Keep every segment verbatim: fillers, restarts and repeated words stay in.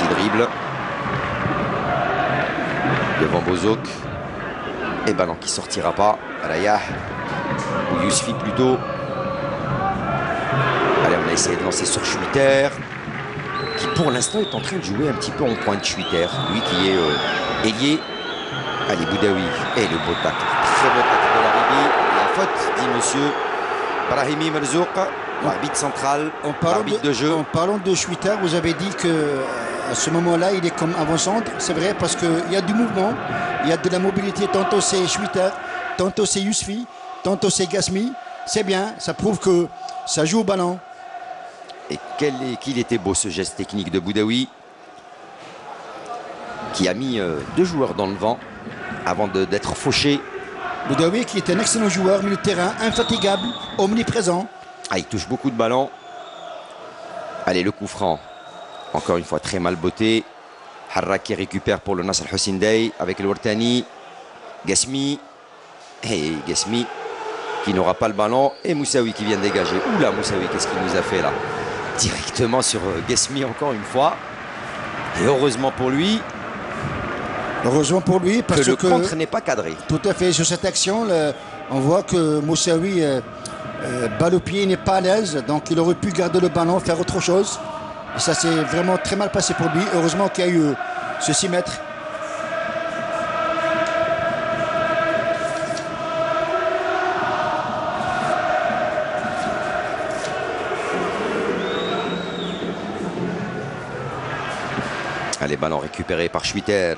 Petit dribble. Devant Bozok. Et ballon qui sortira pas. Rayah. Ou Yousfi plutôt. Allez, on a essayé de lancer sur Schwitter, qui pour l'instant est en train de jouer un petit peu en pointe. Schwitter, lui qui est euh, ailier. Allez, Boudaoui. Et le beau tacle. Très beau tacle de l'Aribi. La faute, dit monsieur Brahimi Merzouk, l'arbitre central, l'arbitre de, de jeu. En parlant de Schwitter, vous avez dit que à ce moment-là, il est comme avant-centre. C'est vrai parce qu'il y a du mouvement, il y a de la mobilité. Tantôt c'est Schwitter, tantôt c'est Yousfi, tantôt c'est Gasmi. C'est bien, ça prouve que ça joue au ballon. Et quel est, qu'il était beau ce geste technique de Boudaoui, qui a mis euh, deux joueurs dans le vent avant de, d'être fauché. Boudaoui qui est un excellent joueur, milieu de terrain, infatigable, omniprésent. Ah, il touche beaucoup de ballons. Allez, le coup franc. Encore une fois, très mal botté. Harrak qui récupère pour le Nasr Hussein Dey avec le Wartani. Gasmi. Et Gasmi qui n'aura pas le ballon. Et Moussaoui qui vient de dégager. Oula, Moussaoui, qu'est-ce qu'il nous a fait là? Directement sur Gasmi encore une fois. Et heureusement pour lui. Heureusement pour lui, parce que, que le que contre n'est pas cadré. Tout à fait, sur cette action, le, on voit que Moussaoui, euh, euh, balle au pied, n'est pas à l'aise. Donc il aurait pu garder le ballon, faire autre chose. Et ça s'est vraiment très mal passé pour lui. Heureusement qu'il y a eu euh, ce six mètres. Allez, ballon récupéré par Schwitter.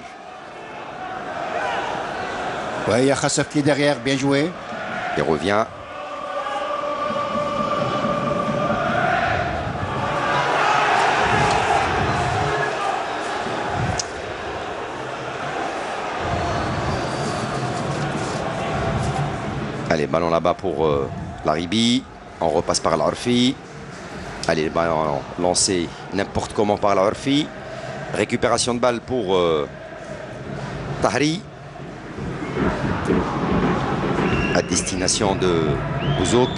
Ouais, il y a Khassaf qui est derrière, bien joué. Il revient. Allez, ballon là-bas pour euh, l'Aribi. On repasse par l'Arfi. Allez, ballon lancé n'importe comment par l'Arfi. Récupération de balle pour euh, Tahri. À destination de Bozok.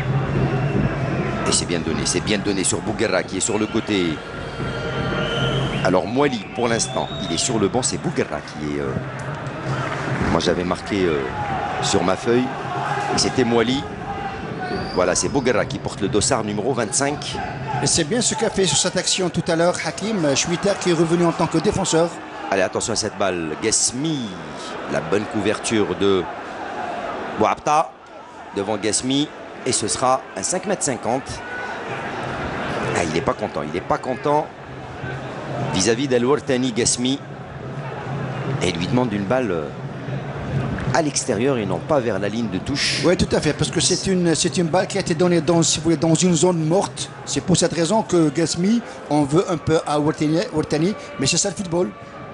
Et c'est bien donné, c'est bien donné sur Bouguerra qui est sur le côté. Alors Mouali pour l'instant, il est sur le banc, c'est Bouguerra qui est... Euh... Moi j'avais marqué euh, sur ma feuille, et c'était Mouali. Voilà, c'est Bouguerra qui porte le dossard numéro vingt-cinq. Et c'est bien ce qu'a fait sur cette action tout à l'heure Hakim Schwitter qui est revenu en tant que défenseur. Allez, attention à cette balle. Gasmi, la bonne couverture de Bouabta devant Gasmi. Et ce sera un cinq mètres cinquante. Ah, il n'est pas content. Il n'est pas content vis-à-vis d'Al Wartani Gasmi. Et il lui demande une balle à l'extérieur et non pas vers la ligne de touche. Oui, tout à fait. Parce que c'est une, c'est une balle qui a été donnée dans, si vous voulez, dans une zone morte. C'est pour cette raison que Gasmi, on veut un peu à Wartani. Wartani mais c'est ça le football.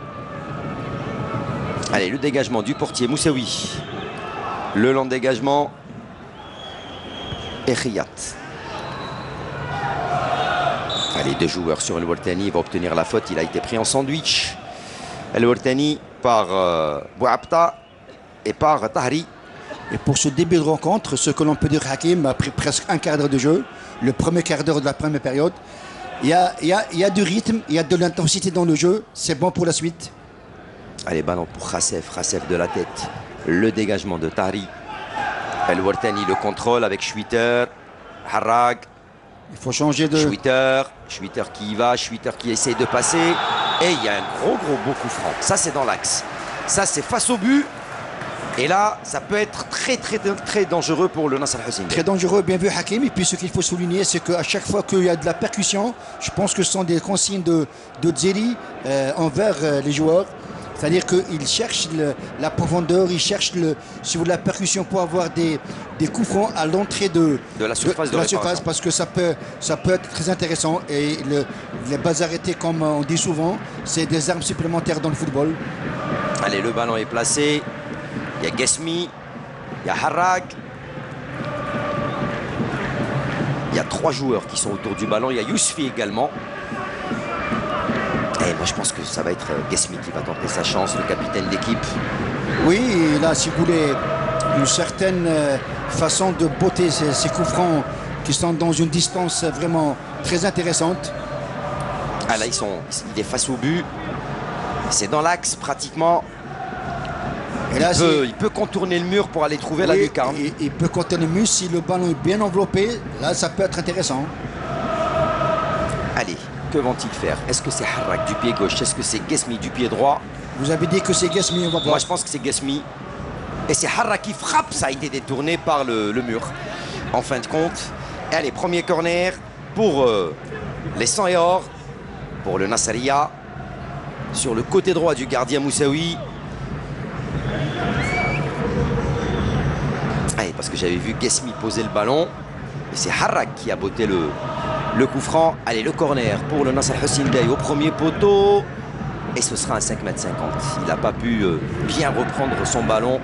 Allez, le dégagement du portier Moussaoui. Le long dégagement. Et Riyad. Allez, deux joueurs sur El Wartani. Il va obtenir la faute. Il a été pris en sandwich. El Wartani par euh, Bouabta et par Tahri. Et pour ce début de rencontre, ce que l'on peut dire, Hakim a pris presque un quart d'heure de jeu. Le premier quart d'heure de la première période. Il y a, il y a, il y a du rythme, il y a de l'intensité dans le jeu. C'est bon pour la suite. Allez, ballon pour Khassef. Khassef de la tête. Le dégagement de Tahri. El Wartani le contrôle avec Schwitter. Harrag. Il faut changer de... Schwitter. Schwitter qui y va. Schwitter qui essaie de passer. Et il y a un gros, gros, beau coup franc. Ça, c'est dans l'axe. Ça, c'est face au but. Et là, ça peut être très, très, très dangereux pour le Nasr Hussein. Très dangereux, bien vu Hakim. Et puis ce qu'il faut souligner, c'est qu'à chaque fois qu'il y a de la percussion, je pense que ce sont des consignes de, de Dzeri euh, envers euh, les joueurs. C'est-à-dire qu'il cherche le, la profondeur, il cherche le, si vous voulez, la percussion pour avoir des, des coups francs à l'entrée de, de la surface, de, de de la surface parce que ça peut, ça peut être très intéressant. Et le, les balles arrêtées, comme on dit souvent, c'est des armes supplémentaires dans le football. Allez, le ballon est placé. Il y a Gasmi, il y a Harrag. Il y a trois joueurs qui sont autour du ballon. Il y a Yousfi également. Et moi, je pense que ça va être Gasmi qui va tenter sa chance, le capitaine d'équipe. Oui, là, si vous voulez, une certaine façon de botter ces, ces coups francs qui sont dans une distance vraiment très intéressante. Ah là, ils sont, il est face au but. C'est dans l'axe pratiquement. Et là, il, peut, il peut contourner le mur pour aller trouver oui, la lucarne. Il, il peut contourner le mur si le ballon est bien enveloppé. Là, ça peut être intéressant. Allez, que vont-ils faire? Est-ce que c'est Harrak du pied gauche? Est-ce que c'est Guesmi du pied droit? Vous avez dit que c'est Guesmi, on va voir. Moi, je pense que c'est Guesmi. Et c'est Harrak qui frappe. Ça a été détourné par le, le mur. En fin de compte. Et allez, premier corner pour euh, les cent et or. Pour le Nasriya. Sur le côté droit du gardien Moussaoui. Allez, parce que j'avais vu Guesmi poser le ballon. Et c'est Harrak qui a botté le, le coup franc. Allez, le corner pour le Nasr Hussein Bey au premier poteau. Et ce sera un cinq mètres cinquante. Il n'a pas pu euh, bien reprendre son ballon.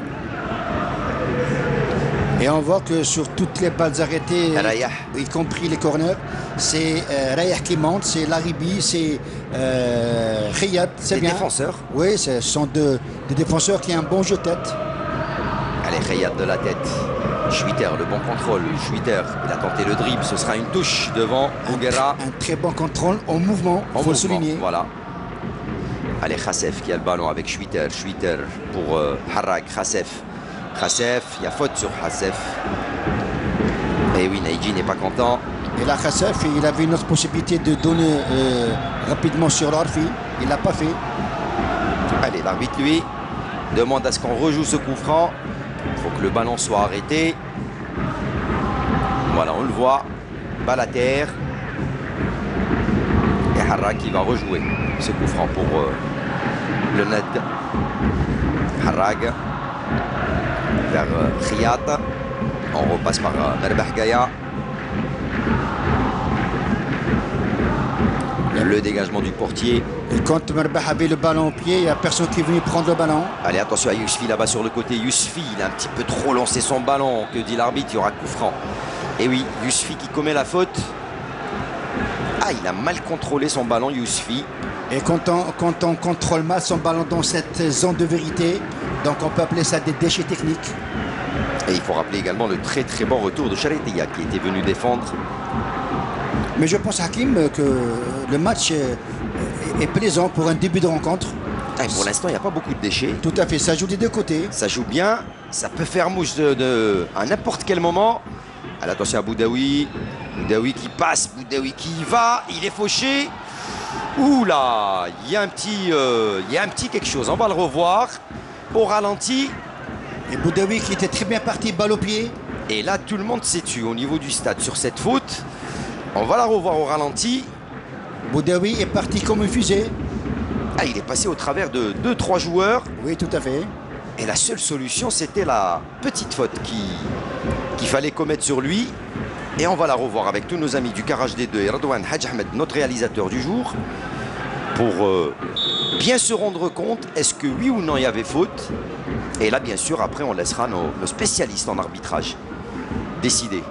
Et on voit que sur toutes les balles arrêtées, Rayah, y compris les corners, c'est euh, Rayah qui monte, c'est Laribi, c'est euh, Riyad, c'est bien. Défenseurs. Oui, ce sont deux, deux défenseurs qui ont un bon jeu de tête. Allez, Riyad de la tête. Schwitter, le bon contrôle. Schwitter, il a tenté le dribble. Ce sera une touche devant Bouguera. Un, un très bon contrôle en mouvement, il faut le souligner. Voilà. Allez, Khassef qui a le ballon avec Schwitter. Schwitter pour euh, Harrak. Khassef. Khassef, il y a faute sur Khassef. Et oui, Naïdji n'est pas content. Et là, Khassef, il avait une autre possibilité de donner euh, rapidement sur l'Arfi. Il ne l'a pas fait. Allez, l'arbitre, lui, demande à ce qu'on rejoue ce coup franc. Il faut que le ballon soit arrêté. Voilà, on le voit. Balle à terre. Et Harrak qui va rejouer ce coup franc pour euh, le Ned. Harrak vers euh, Riyad. On repasse par euh, Merbah Gaya. Le dégagement du portier. Et quand Merbah avait le ballon au pied, il n'y a personne qui est venu prendre le ballon. Allez, attention à Yousfi là-bas sur le côté. Yousfi, il a un petit peu trop lancé son ballon. Que dit l'arbitre? Il y aura coup franc. Et oui, Yousfi qui commet la faute. Ah, il a mal contrôlé son ballon, Yousfi. Et quand on, quand on contrôle mal son ballon dans cette zone de vérité, donc on peut appeler ça des déchets techniques. Et il faut rappeler également le très très bon retour de Charetia qui était venu défendre. Mais je pense, Hakim, que le match est plaisant pour un début de rencontre. Ah, pour l'instant, il n'y a pas beaucoup de déchets. Tout à fait, ça joue des deux côtés. Ça joue bien, ça peut faire mouche de, de, à n'importe quel moment. Allez, attention à Boudaoui. Boudaoui qui passe, Boudaoui qui y va, il est fauché. Ouh là, il y a un petit, euh, il y a un petit quelque chose. On va le revoir au ralenti. Et Boudaoui qui était très bien parti, balle au pied. Et là, tout le monde s'est tué au niveau du stade sur cette faute. On va la revoir au ralenti. Boudaoui est parti comme une fusée. Ah, il est passé au travers de deux trois joueurs. Oui, tout à fait. Et la seule solution, c'était la petite faute qui, qu'il fallait commettre sur lui. Et on va la revoir avec tous nos amis du Garage D deux et Radouane Hadj Ahmed, notre réalisateur du jour, pour euh, bien se rendre compte, est-ce que oui ou non il y avait faute. Et là, bien sûr, après, on laissera nos, nos spécialistes en arbitrage décider.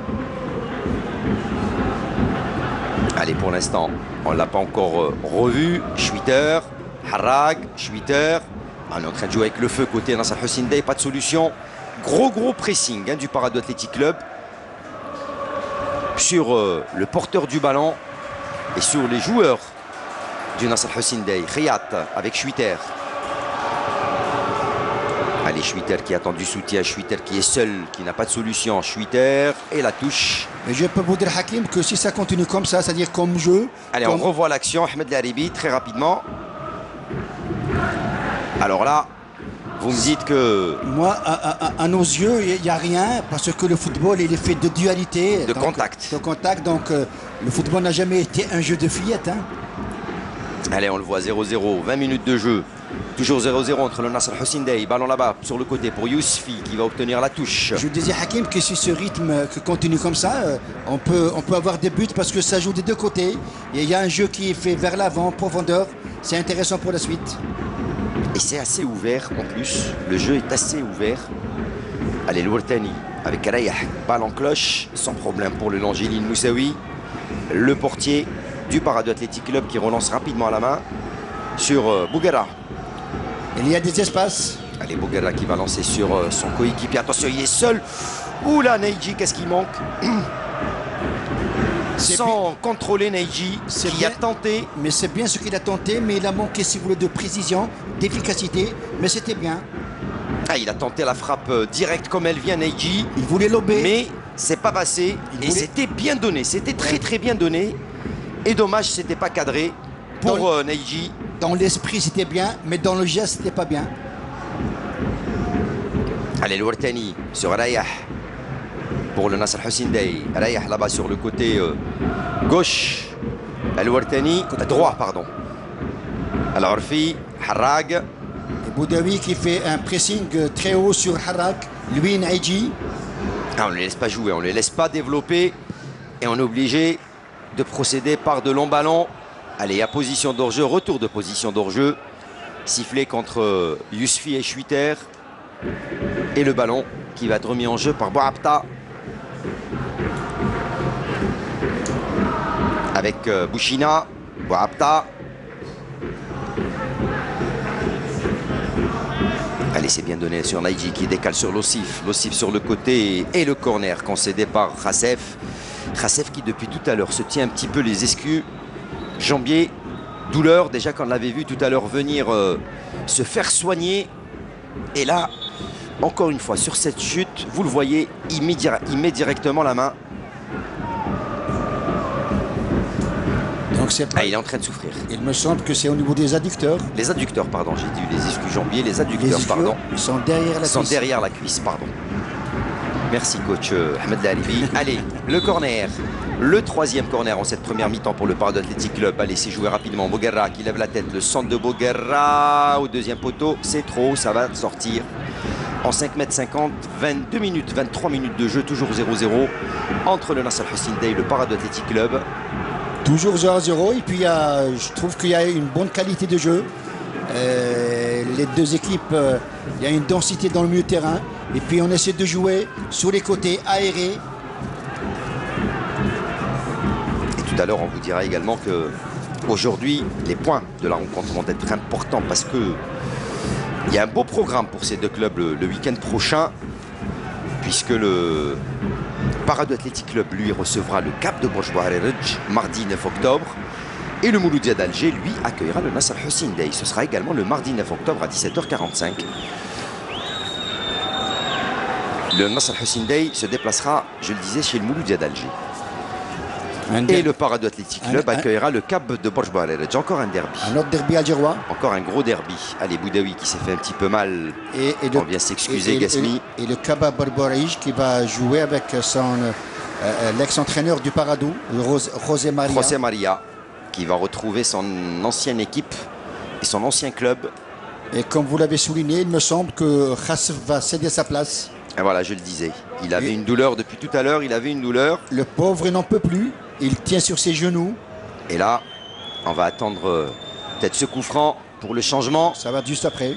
Allez, pour l'instant, on ne l'a pas encore euh, revu. Schwitter, Harrak, Schwitter. On est en train de jouer avec le feu côté Nasr Hussein Bey, pas de solution. Gros, gros pressing hein, du Paradou Athletic Club sur euh, le porteur du ballon et sur les joueurs du Nasr Hussein Bey. Riyad avec Schwitter. Allez, Schwitter qui attend du soutien, Schwitter qui est seul, qui n'a pas de solution. Schwitter et la touche. Et je peux vous dire, Hakim, que si ça continue comme ça, c'est-à-dire comme jeu... Allez, comme... on revoit l'action. Ahmed Laribi, très rapidement. Alors là, vous me dites que... Moi, à, à, à nos yeux, il n'y a rien, parce que le football, il est fait de dualité. De donc, contact. De contact, donc euh, le football n'a jamais été un jeu de fillettes. Hein. Allez, on le voit, zéro zéro, vingt minutes de jeu. Toujours zéro zéro entre le Nasr Hussein Bey. Ballon là-bas, sur le côté pour Yousfi qui va obtenir la touche. Je disais, Hakim, que si ce rythme que continue comme ça, euh, on, peut, on peut avoir des buts parce que ça joue des deux côtés. Et il y a un jeu qui est fait vers l'avant, profondeur. C'est intéressant pour la suite. Et c'est assez ouvert en plus. Le jeu est assez ouvert. Allez, le Wartani avec Rayah. Balle en cloche, sans problème pour le Langéline Moussaoui. Le portier du Paradou Athletic Club qui relance rapidement à la main sur euh, Bouguera. Il y a des espaces. Allez, Bouguera qui va lancer sur euh, son coéquipier. Attention, il est seul. Ouh là, Neidji, qu'est-ce qu'il manque? sans bien contrôler Neji, qui bien, a tenté. Mais c'est bien ce qu'il a tenté, mais il a manqué, si vous voulez, de précision, d'efficacité, mais c'était bien. Ah, il a tenté la frappe directe comme elle vient, Neji. Il voulait lober. Mais c'est pas passé. Il et voulait... c'était bien donné, c'était très très bien donné. Et dommage, c'était pas cadré pour dans, euh, Neji. Dans l'esprit, c'était bien, mais dans le geste, c'était pas bien. Allez, le Wartani sur Rayah pour le Nasr Hussein Dey. Rayah là-bas sur le côté euh, gauche. Le Wartani, droit, pardon. Al-Orfi, Harrag. Boudaoui qui fait un pressing très haut sur Harrag. Lui, Neji. Ah, on ne les laisse pas jouer, on ne les laisse pas développer. Et on est obligé de procéder par de longs ballons. Allez, à position d'hors-jeu, retour de position d'hors-jeu. Sifflé contre Yousfi et Schwitter. Et le ballon qui va être remis en jeu par Bouabta. Avec euh, Bouchina, Bouabta. Allez, c'est bien donné sur Neji qui décale sur l'Ossif. L'Ossif sur le côté et le corner concédé par Khassef. Khassef qui depuis tout à l'heure se tient un petit peu les escus. Jambier, douleur. Déjà qu'on l'avait vu tout à l'heure venir euh, se faire soigner. Et là, encore une fois, sur cette chute, vous le voyez, il met, il met directement la main. Donc c'est pas... ah, il est en train de souffrir. Il me semble que c'est au niveau des adducteurs. Les adducteurs, pardon. J'ai dit les ischios jambiers, les adducteurs, les pardon. Ils sont derrière la ils sont cuisse. derrière la cuisse, pardon. Merci, coach euh, Ahmed Lalibi. Allez, le corner. Le troisième corner en cette première mi-temps pour le Paradou Athletic Club. Allez, c'est joué rapidement. Boguerra qui lève la tête. Le centre de Boguerra au deuxième poteau. C'est trop, ça va sortir. En cinq mètres cinquante, vingt-deux minutes, vingt-trois minutes de jeu, toujours zéro zéro entre le Nasr Hussein Dey et le Paradou Athletic Club. Toujours zéro à zéro. Et puis, il y a, je trouve qu'il y a une bonne qualité de jeu. Euh, les deux équipes, euh, il y a une densité dans le milieu de terrain. Et puis, on essaie de jouer sur les côtés aérés. Et tout à l'heure, on vous dira également que aujourd'hui, les points de la rencontre vont être importants parce que il y a un beau programme pour ces deux clubs le, le week-end prochain, puisque le Paradou Athletic Club, lui, recevra le Cap de Bourj-Bouarerj mardi neuf octobre. Et le Mouloudia d'Alger, lui, accueillera le Nasr Hussein Dey. Ce sera également le mardi neuf octobre à dix-sept heures quarante-cinq. Le Nasr Hussein Dey se déplacera, je le disais, chez le Mouloudia d'Alger. Et le Paradou Athletic Club un, accueillera un, le Cap de Bourj-Bouarerj. Encore un derby. Un autre derby algérois. Encore un gros derby. Allez, Boudaoui qui s'est fait un petit peu mal. Et, et on vient s'excuser, Gasmi. Et, et le Cap de Bourj-Bouarerj qui va jouer avec son euh, l'ex-entraîneur du Paradou, José Maria. José Maria, qui va retrouver son ancienne équipe et son ancien club. Et comme vous l'avez souligné, il me semble que Khassef va céder sa place. Et voilà, je le disais. Il avait et une douleur depuis tout à l'heure. Il avait une douleur. Le pauvre n'en peut plus. Il tient sur ses genoux. Et là, on va attendre euh, peut-être ce coup franc pour le changement. Ça va juste après.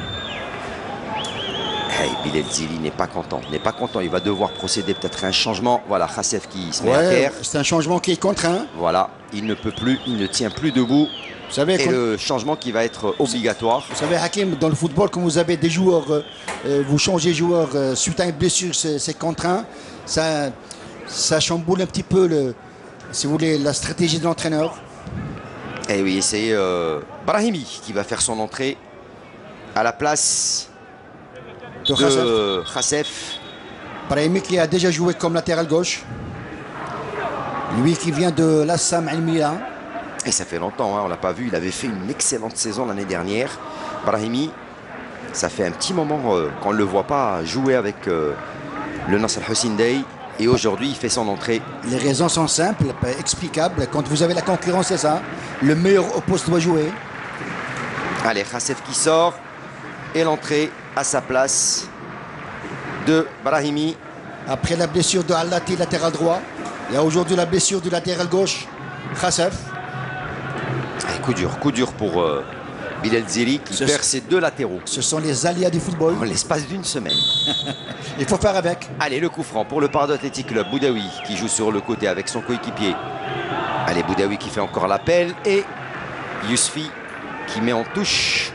Hey, Bilal Zili n'est pas content. N'est pas content. Il va devoir procéder peut-être à un changement. Voilà, Khassef qui se met ouais, à terre. C'est un changement qui est contraint. Voilà, il ne peut plus. Il ne tient plus debout. Vous savez, et le changement qui va être obligatoire. Vous savez, Hakim, dans le football, quand vous avez des joueurs, euh, vous changez joueur euh, suite à une blessure, c'est contraint. Ça, ça chamboule un petit peu le... Si vous voulez, la stratégie de l'entraîneur. Et oui, c'est euh, Brahimi qui va faire son entrée à la place de, de Khassef. Brahimi qui a déjà joué comme latéral gauche. Lui qui vient de l'Assam Al-Mila. Et ça fait longtemps, hein, on ne l'a pas vu. Il avait fait une excellente saison l'année dernière. Brahimi, ça fait un petit moment euh, qu'on ne le voit pas jouer avec euh, le Nasr Hussein Dey. Et aujourd'hui, il fait son entrée. Les raisons sont simples, explicables. Quand vous avez la concurrence, c'est ça. Le meilleur au poste doit jouer. Allez, Khassef qui sort. Et l'entrée à sa place de Brahimi. Après la blessure de Al-Lati, latéral droit. Il y a aujourd'hui la blessure du latéral gauche, Khassef. Allez, coup dur, coup dur pour euh, Bilal Zili qui ce perd ses deux latéraux. Ce sont les aléas du football. En l'espace d'une semaine. Il faut faire avec. Allez, le coup franc pour le Paradou Athletic Club. Boudaoui qui joue sur le côté avec son coéquipier. Allez, Boudaoui qui fait encore l'appel. Et Yousfi qui met en touche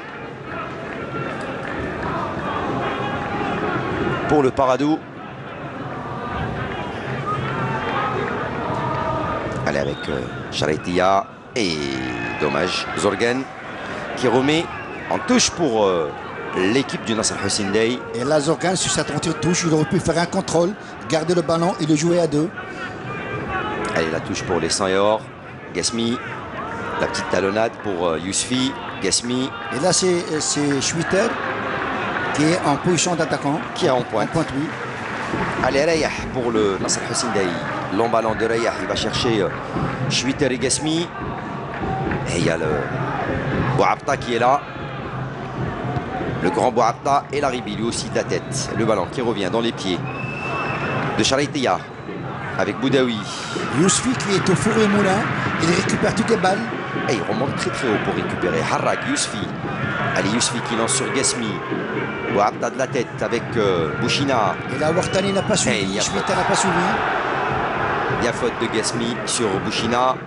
pour le Paradou. Allez, avec euh, Charaitia. Et dommage, Zorgan qui remet en touche pour euh, l'équipe du Nasr Hussein Dey. Et là, Zorgan, sur sa tentative de touche, il aurait pu faire un contrôle, garder le ballon et le jouer à deux. Allez, la touche pour les cent et or. Gasmi, la petite talonnade pour euh, Yousfi. Gasmi. Et là, c'est Schwitter qui est en position d'attaquant. Qui est en pointe. En pointe, oui. Allez, Rayah pour le Nasr Hussein Dey. Long ballon de Rayah, il va chercher euh, Schwitter et Gasmi. Et il y a le Bouabta qui est là. Le grand Bouabta et l'Aribi, lui aussi de la tête. Le ballon qui revient dans les pieds de Charaitia avec Boudaoui. Yousfi qui est au four et moulin. Il récupère toutes les balles. Et il remonte très très haut pour récupérer. Harrak, Yousfi. Allez, Yousfi qui lance sur Gasmi. Bouabta de la tête avec euh, Bouchina. Et là, Wartani n'a pas suivi. Schwitter n'a pas suivi. Il y a faute de Gasmi sur Bouchina.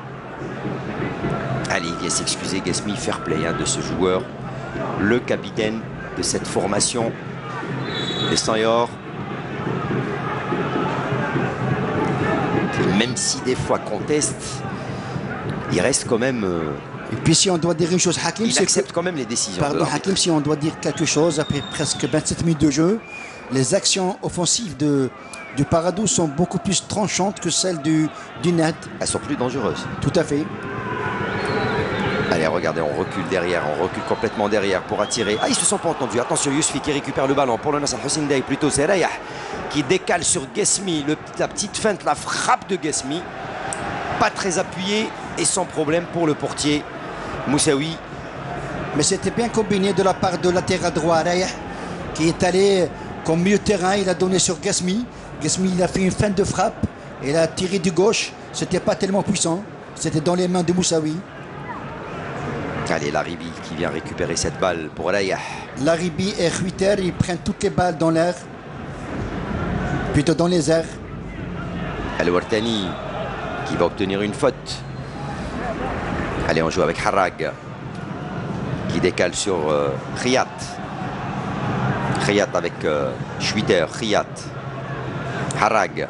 Allez, il vient s'excuser, Gasmi, fair play hein, de ce joueur, le capitaine de cette formation des cent et or. Même si des fois conteste, il reste quand même. Euh, Et puis si on doit dire une chose, Hakim, il accepte quand même les décisions. Pardon, Hakim, si on doit dire quelque chose après presque vingt-sept minutes de jeu, les actions offensives de, du Paradou sont beaucoup plus tranchantes que celles du, du Net. Elles sont plus dangereuses. Tout à fait. Allez, regardez, on recule derrière, on recule complètement derrière pour attirer. Ah, ils se sont pas entendus. Attention, Yousfi qui récupère le ballon pour le Nasr Hussein Dey. Plutôt, c'est Rayah qui décale sur Gasmi. Le, la petite feinte, la frappe de Gasmi. Pas très appuyé et sans problème pour le portier Moussaoui. Mais c'était bien combiné de la part de latéral droit, Rayah, qui est allé comme milieu de terrain. Il a donné sur Gasmi. Gasmi, il a fait une feinte de frappe. Et il a tiré du gauche. C'était pas tellement puissant. C'était dans les mains de Moussaoui. Allez, l'Aribi qui vient récupérer cette balle pour Rayah. L'Aribi et Schwitter, ils prennent toutes les balles dans l'air. Plutôt dans les airs. Al-Wartani qui va obtenir une faute. Allez, on joue avec Harrag qui décale sur euh, Khiyat. Khiyat avec euh, Schwitter, Khiyat. Harrag.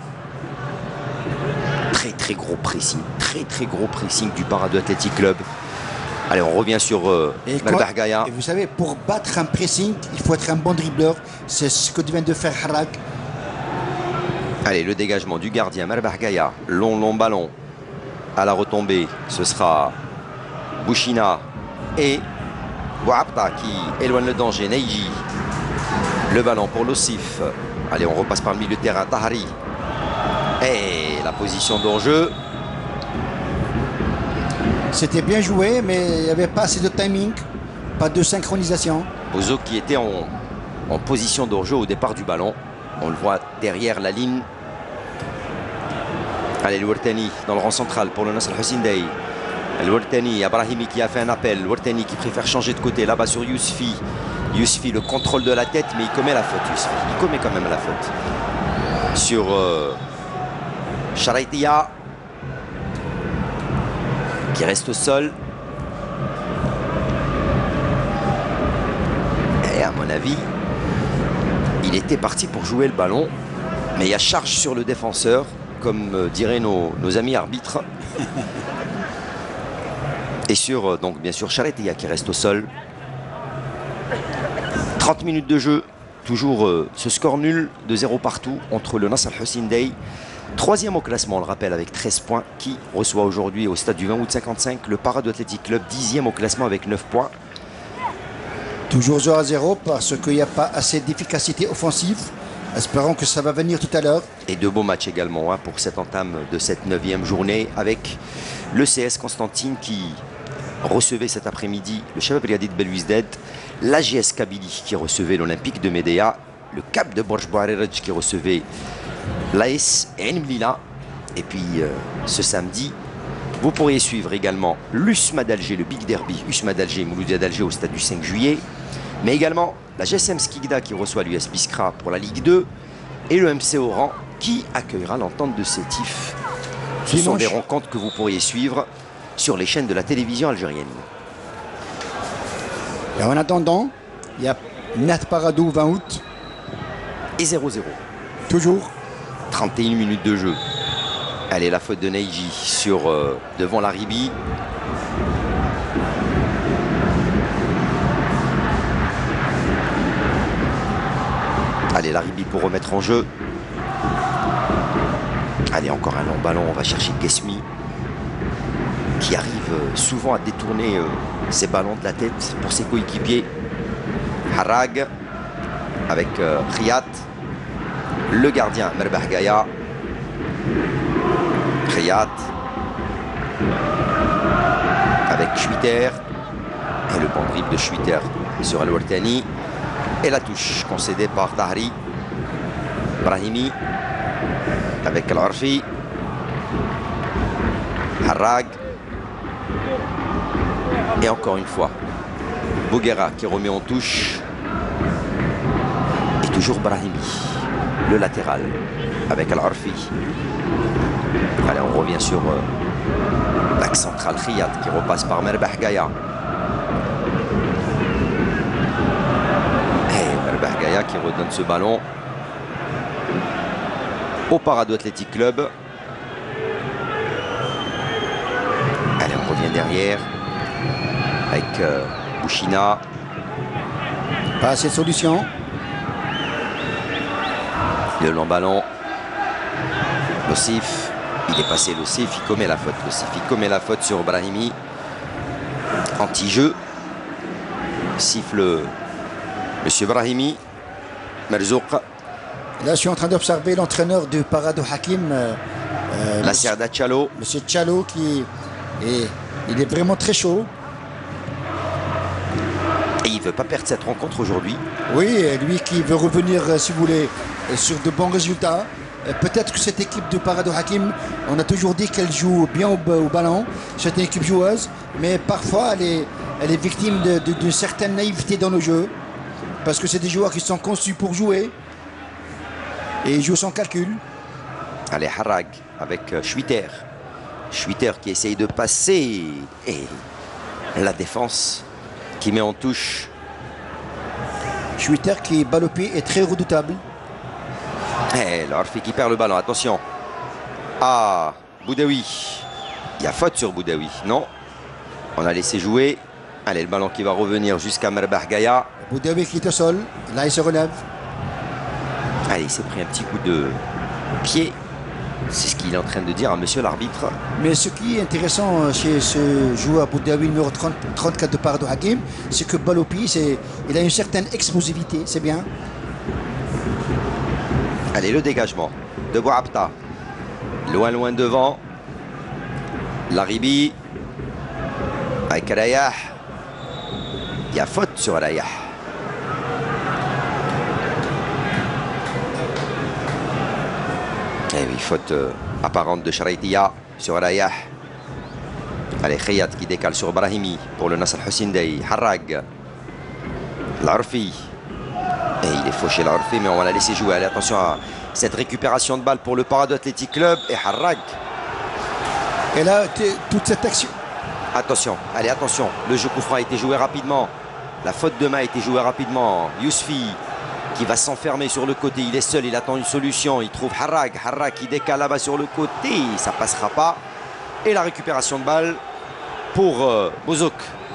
Très très gros pressing. Très très gros pressing du Paradou Athletic Club. Allez, on revient sur euh, Merbah Gaya. Et vous savez, pour battre un pressing, il faut être un bon dribbleur. C'est ce que vient de faire Harrag. Allez, le dégagement du gardien, Merbah Gaya. Long, long ballon. À la retombée, ce sera Bouchina et Bouabta qui éloigne le danger. Neiji. Le ballon pour l'Ossif. Allez, on repasse par le milieu de terrain. Tahari. Et la position d'enjeu. C'était bien joué, mais il n'y avait pas assez de timing, pas de synchronisation. Bozo qui était en, en position d'enjeu au départ du ballon. On le voit derrière la ligne. Allez, le Wartani dans le rang central pour le Nasr Hussein Dey. Le Wartani, Abrahimi qui a fait un appel. Le Wartani qui préfère changer de côté là-bas sur Yousfi. Yousfi, le contrôle de la tête, mais il commet la faute, Yousfi. Il commet quand même la faute. Sur euh, Charaitia, qui reste au sol. Et à mon avis, il était parti pour jouer le ballon. Mais il y a charge sur le défenseur, comme euh, diraient nos, nos amis arbitres. Et sur, euh, donc bien sûr, Charaitia qui reste au sol. trente minutes de jeu. Toujours euh, ce score nul de zéro partout entre le Nasr Hussein Dey, troisième au classement, on le rappelle, avec treize points, qui reçoit aujourd'hui au stade du vingt août cinquante-cinq le Paradou Athletic Club, dixième au classement avec neuf points. Toujours zéro à zéro parce qu'il n'y a pas assez d'efficacité offensive. Espérons que ça va venir tout à l'heure. Et de beaux matchs également hein, pour cette entame de cette neuvième journée avec le C S Constantine qui recevait cet après-midi le Shabab Riadi de Belouizdad, l'A G S Kabylie qui recevait l'Olympique de Médéa, le Cap de Borj Bouareraj qui recevait l'A S et Nblila. Et puis euh, ce samedi, vous pourriez suivre également l'U S M A d'Alger, le Big Derby, U S M A d'Alger, Mouloudia d'Alger au stade du cinq juillet. Mais également la G S M Skikda qui reçoit l'U S Biskra pour la Ligue deux et le M C Oran qui accueillera l'entente de Sétif. Ce sont des rencontres que vous pourriez suivre sur les chaînes de la télévision algérienne. Et en attendant, il y a Nat Paradou vingt août. Et zéro zéro. Toujours. trente et une minutes de jeu. Allez, la faute de Neji sur euh, devant Laribi. Allez, Laribi pour remettre en jeu. Allez, encore un long ballon. On va chercher Guesmi, qui arrive souvent à détourner euh, ses ballons de la tête pour ses coéquipiers. Harrag avec euh, Riyad, le gardien Merbah Gaya. Riyad avec Schwitter et le bon dribble de Schwitter sur Al-Wartani et la touche concédée par Tahri. Brahimi avec Al-Arfi. Harrag. Et encore une fois, Bouguera qui remet en touche. Et toujours Brahimi, le latéral, avec Al-Arfi. Allez, on revient sur euh, l'axe central, Riyad qui repasse par Merbah Gaya. Et Merbah Gaya qui redonne ce ballon au Parado Athletic Club. Allez, on revient derrière avec euh, Bouchina. Pas assez de solution. Le long ballon. Lossif. Il est passé Lossif. Il commet la faute. Lossif. Il commet la faute sur Brahimi. Anti-jeu. Siffle Monsieur Brahimi. Merzouk. Là, je suis en train d'observer l'entraîneur du Parado Hakim. Euh, la Serda Tchalo. Monsieur Tchalo qui est, il est vraiment très chaud. Et il ne veut pas perdre cette rencontre aujourd'hui. Oui, lui qui veut revenir, si vous voulez, sur de bons résultats. Peut-être que cette équipe de Parado Hakim, on a toujours dit qu'elle joue bien au, au ballon. C'est une équipe joueuse, mais parfois elle est, elle est victime d'une de, de, certaine naïveté dans le jeu. Parce que c'est des joueurs qui sont conçus pour jouer. Et ils jouent sans calcul. Allez, Harrag avec Schwitter. Schwitter qui essaye de passer. Et la défense qui met en touche. Schwitter qui, balle au pied, est très redoutable. Et l'Arfi qui perd le ballon, attention. Ah, Boudaoui. Il y a faute sur Boudaoui, non? On a laissé jouer. Allez, le ballon qui va revenir jusqu'à Merbah Gaya. Boudaoui qui est au sol. Là, il se relève. Allez, il s'est pris un petit coup de pied. C'est ce qu'il est en train de dire à monsieur l'arbitre. Mais ce qui est intéressant chez ce joueur Boudaoui numéro trente, trente-quatre de Parado Hakim, c'est que balle au pied, il a une certaine explosivité, c'est bien. Allez, le dégagement de Bouabta. Loin, loin devant. Laribi. Avec Rayah. Il y a faute sur Rayah. Et oui, faute euh, apparente de Sharaïtia sur Rayah. Allez, Khayat qui décale sur Brahimi pour le Nasr Hussein Dey. Harrag. L'Arfi. Et il est fauché l'Arfi, mais on va la laisser jouer. Allez, attention à cette récupération de balle pour le Parado Athletic Club. Et Harrag. Et là, toute cette action. Attention, allez, attention. Le jeu coup franc a été joué rapidement. La faute de main a été jouée rapidement. Yousfi qui va s'enfermer sur le côté. Il est seul, il attend une solution. Il trouve Harrag. Harrag qui décale là-bas sur le côté. Ça ne passera pas. Et la récupération de balle pour euh, Bozouk.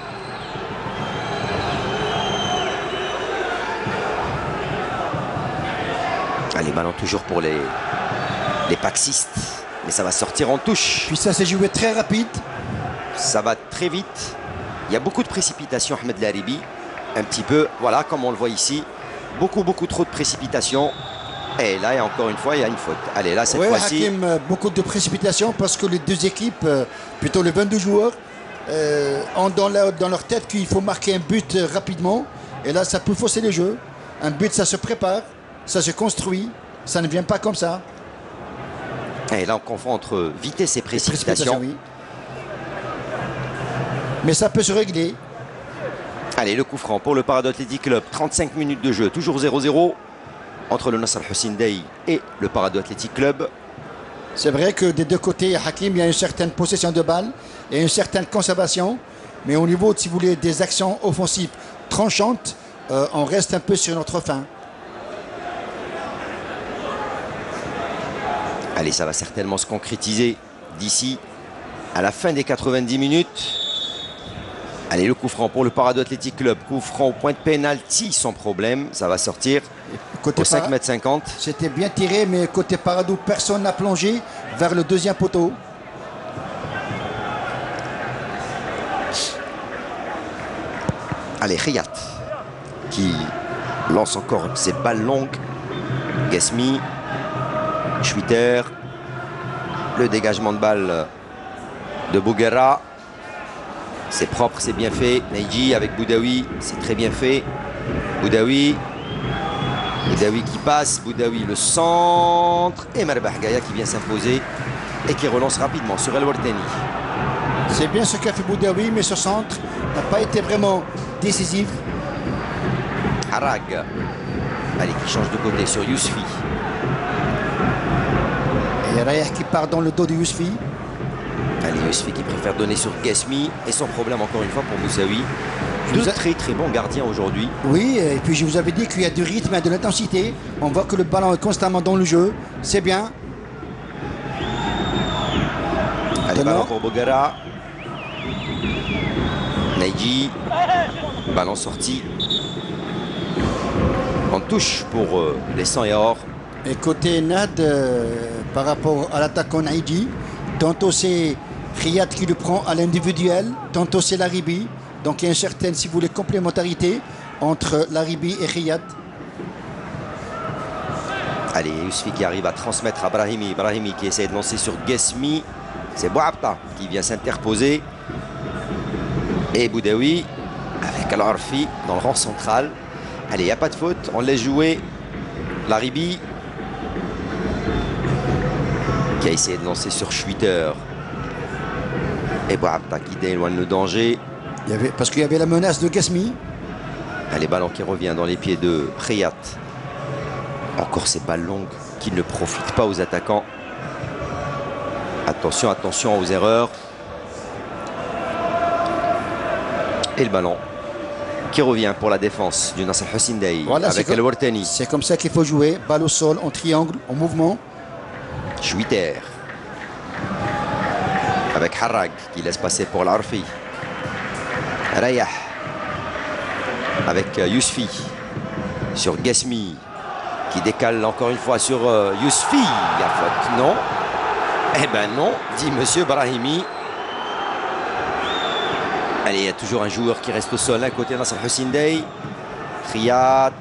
Allez, ballon toujours pour les, les paxistes. Mais ça va sortir en touche. Puis ça s'est joué très rapide. Ça va très vite. Il y a beaucoup de précipitations, Ahmed Laribi. Un petit peu, voilà, comme on le voit ici. Beaucoup, beaucoup trop de précipitations. Et là, et encore une fois, il y a une faute. Allez, là, cette ouais, fois-ci... Hakim, beaucoup de précipitations parce que les deux équipes, plutôt les vingt-deux joueurs, euh, ont dans leur, dans leur tête qu'il faut marquer un but rapidement. Et là, ça peut fausser les jeux. Un but, ça se prépare, ça se construit. Ça ne vient pas comme ça. Et là, on confond entre vitesse et précipitation. Oui. Mais ça peut se régler. Allez, le coup franc pour le Parado Athletic Club. trente-cinq minutes de jeu, toujours zéro zéro entre le Nasr Hussein Dey et le Parado Athletic Club. C'est vrai que des deux côtés, Hakim, il y a une certaine possession de balle et une certaine conservation. Mais au niveau, si vous voulez, des actions offensives tranchantes, euh, on reste un peu sur notre fin. Allez, ça va certainement se concrétiser d'ici à la fin des quatre-vingt-dix minutes. Allez, le coup franc pour le Parado Athletic Club. Coup franc au point de pénalty sans problème. Ça va sortir Côté au cinq mètres cinquante. C'était bien tiré, mais côté Parado, personne n'a plongé vers le deuxième poteau. Allez, Riyad qui lance encore ses balles longues. Gasmi, Schwitter, le dégagement de balle de Bouguera. C'est propre, c'est bien fait. Neidji avec Boudaoui, c'est très bien fait. Boudaoui. Boudaoui qui passe. Boudaoui le centre. Et Marbah Gaya qui vient s'imposer et qui relance rapidement sur El Wartani. C'est bien ce qu'a fait Boudaoui, mais ce centre n'a pas été vraiment décisif. Harag. Allez, qui change de côté sur Yousfi. Et Rayah qui part dans le dos de Yousfi. Allez, Yousfi qui préfère donner sur Gasmi. Et son problème encore une fois pour Moussaoui. Deux a... très très bons gardiens aujourd'hui. Oui, et puis je vous avais dit qu'il y a du rythme et de l'intensité. On voit que le ballon est constamment dans le jeu. C'est bien. Allez, ballon pour Bouguera. Neidji. Ballon sorti. En touche pour euh, les cent et or. Et côté Nad, euh, par rapport à l'attaquant Neidji, tantôt c'est Riyad qui le prend à l'individuel, tantôt c'est Laribi. Donc il y a une certaine, si vous voulez, complémentarité entre Laribi et Riyad. Allez, Yousfi qui arrive à transmettre à Brahimi. Brahimi qui essaie de lancer sur Gasmi. C'est Bouabta qui vient s'interposer. Et Boudaoui avec Al-Arfi dans le rang central. Allez, il n'y a pas de faute. On laisse jouer Laribi qui a essayé de lancer sur Schwitter. Et Bouabta qui déloigne le danger. Il y avait, parce qu'il y avait la menace de Gasmi. Allez, ballon qui revient dans les pieds de Riyad. Encore ces balles longues qui ne profitent pas aux attaquants. Attention, attention aux erreurs. Et le ballon qui revient pour la défense du Nasser Hussein voilà, avec El Wartani. C'est comme ça qu'il faut jouer. Balle au sol, en triangle, en mouvement. Schwitter. Avec Harag qui laisse passer pour l'Arfi. Rayah. Avec Yousfi. Sur Gasmi. Qui décale encore une fois sur euh, Yousfi. Il y a faute, non? Eh ben non, dit Monsieur Brahimi. Allez, il y a toujours un joueur qui reste au sol, à côté de Nasser Hussein. Riyad.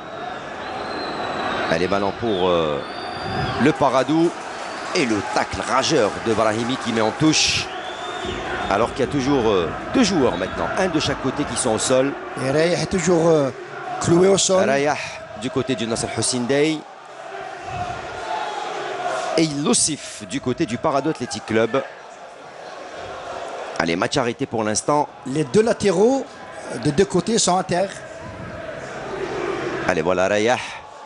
Allez, ballon pour euh, le Paradou. Et le tacle rageur de Brahimi qui met en touche. Alors qu'il y a toujours euh, deux joueurs maintenant, un de chaque côté qui sont au sol. Et Rayah est toujours euh, cloué au sol. Rayah du côté du Nasser Hussein. Et Loussif du côté du Parado Athletic Club. Allez, match arrêté pour l'instant. Les deux latéraux de deux côtés sont à terre. Allez, voilà Rayah.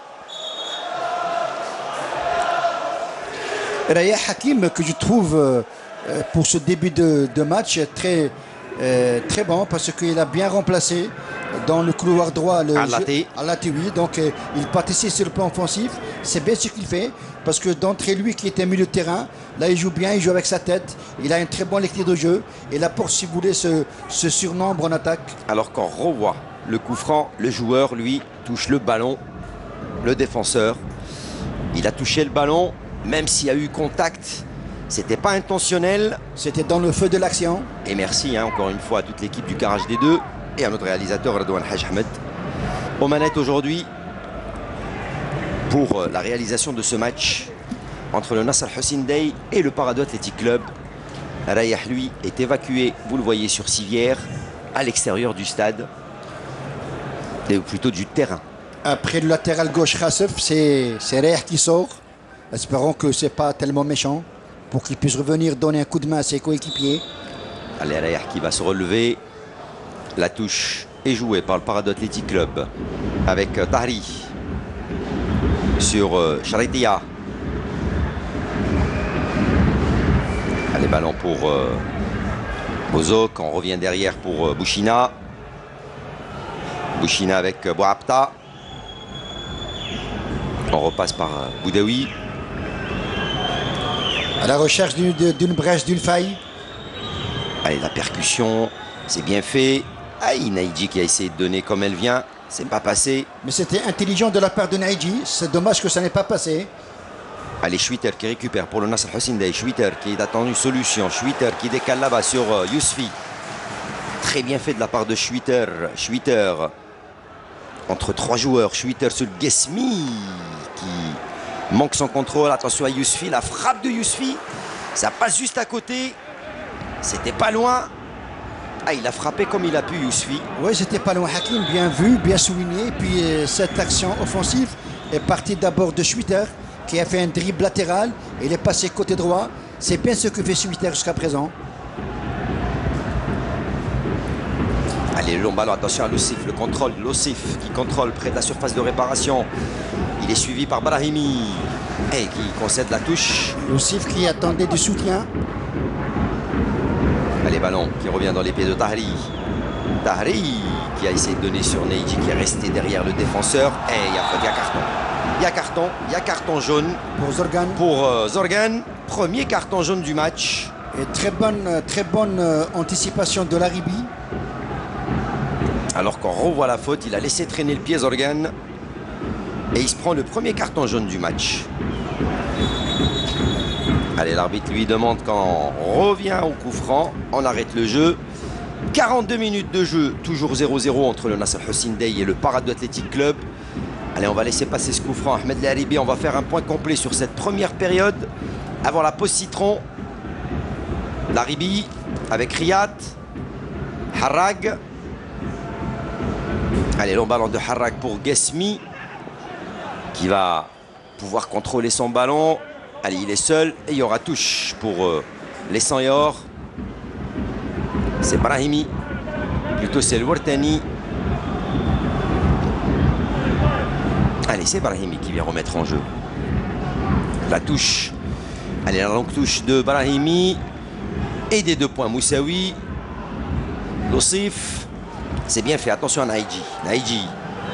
Rayah Hakim, que je trouve euh, pour ce début de, de match très, euh, très bon, parce qu'il a bien remplacé dans le couloir droit le Alaté. Oui, donc euh, il participe sur le plan offensif. C'est bien ce qu'il fait, parce que d'entrée, lui qui était milieu de terrain, là il joue bien, il joue avec sa tête, il a une très bonne lecture de jeu, et il apporte, si vous voulez, ce, ce surnombre en attaque. Alors qu'on revoit le coup franc, le joueur, lui, touche le ballon, le défenseur. Il a touché le ballon, même s'il y a eu contact, c'était pas intentionnel. C'était dans le feu de l'action. Et merci hein, encore une fois à toute l'équipe du Garage des Deux et à notre réalisateur Redouane Haj Ahmed aux manettes aujourd'hui pour la réalisation de ce match entre le Nasser Hussein et le Parado Athletic Club. Rayah, lui, est évacué, vous le voyez, sur civière, à l'extérieur du stade, ou plutôt du terrain. Après le latéral gauche Khassef, c'est Rayah qui sort. Espérons que ce n'est pas tellement méchant pour qu'il puisse revenir donner un coup de main à ses coéquipiers. Allez, Rayah qui va se relever. La touche est jouée par le Parado Athletic Club avec Tahri sur euh, Charitia. Allez, ballon pour euh, Bozok. On revient derrière pour euh, Bouchina. Bouchina avec euh, Bouabta. On repasse par euh, Boudaoui. À la recherche d'une brèche, d'une faille. Allez, la percussion, c'est bien fait. Aïe, Naïdji qui a essayé de donner comme elle vient. C'est pas passé. Mais c'était intelligent de la part de Naïdji. C'est dommage que ça n'ait pas passé. Allez, Schwitter qui récupère pour le Nasr Hussein Dey. Schwitter qui attend une solution. Schwitter qui décale là-bas sur euh, Yousfi. Très bien fait de la part de Schwitter. Schwitter entre trois joueurs. Schwitter sur Guesmi qui manque son contrôle. Attention à Yousfi. La frappe de Yousfi. Ça passe juste à côté. C'était pas loin. Ah, il a frappé comme il a pu, Yousfi. Oui, c'était pas loin. Hakim, bien vu, bien souligné. Et puis euh, cette action offensive est partie d'abord de Schwitter, qui a fait un dribble latéral. Et il est passé côté droit. C'est bien ce que fait Schwitter jusqu'à présent. Allez, le long ballon, attention à Loussif, le contrôle. Loussif qui contrôle près de la surface de réparation. Il est suivi par Brahimi. Et qui concède la touche. Loussif qui attendait du soutien. Allez, ballon qui revient dans les pieds de Tahri. Tahri qui a essayé de donner sur Naïdji qui est resté derrière le défenseur. Et il y a, il y a carton. Il y a carton, il y a carton jaune. Pour Zorgan. Pour euh, Zorgan. Premier carton jaune du match. Et très bonne, très bonne euh, anticipation de Laribi. Alors qu'on revoit la faute, il a laissé traîner le pied Zorgan. Et il se prend le premier carton jaune du match. Allez, l'arbitre lui demande quand on revient au coup franc, on arrête le jeu. quarante-deux minutes de jeu, toujours zéro zéro entre le Nasr Hussein Dey et le Paradou Athletic Club. Allez, on va laisser passer ce coup franc. Ahmed Laribi, on va faire un point complet sur cette première période. Avant la pause citron, Laribi avec Riyad, Harrag. Allez, long ballon de Harrag pour Guesmi, qui va pouvoir contrôler son ballon. Allez, il est seul et il y aura touche pour euh, les cent et or. C'est Brahimi. Plutôt c'est le Wartani. Allez, c'est Brahimi qui vient remettre en jeu. La touche. Allez, la longue touche de Brahimi. Et des deux points Moussaoui. Loussif. C'est bien fait. Attention à Naïdji. Naïdji.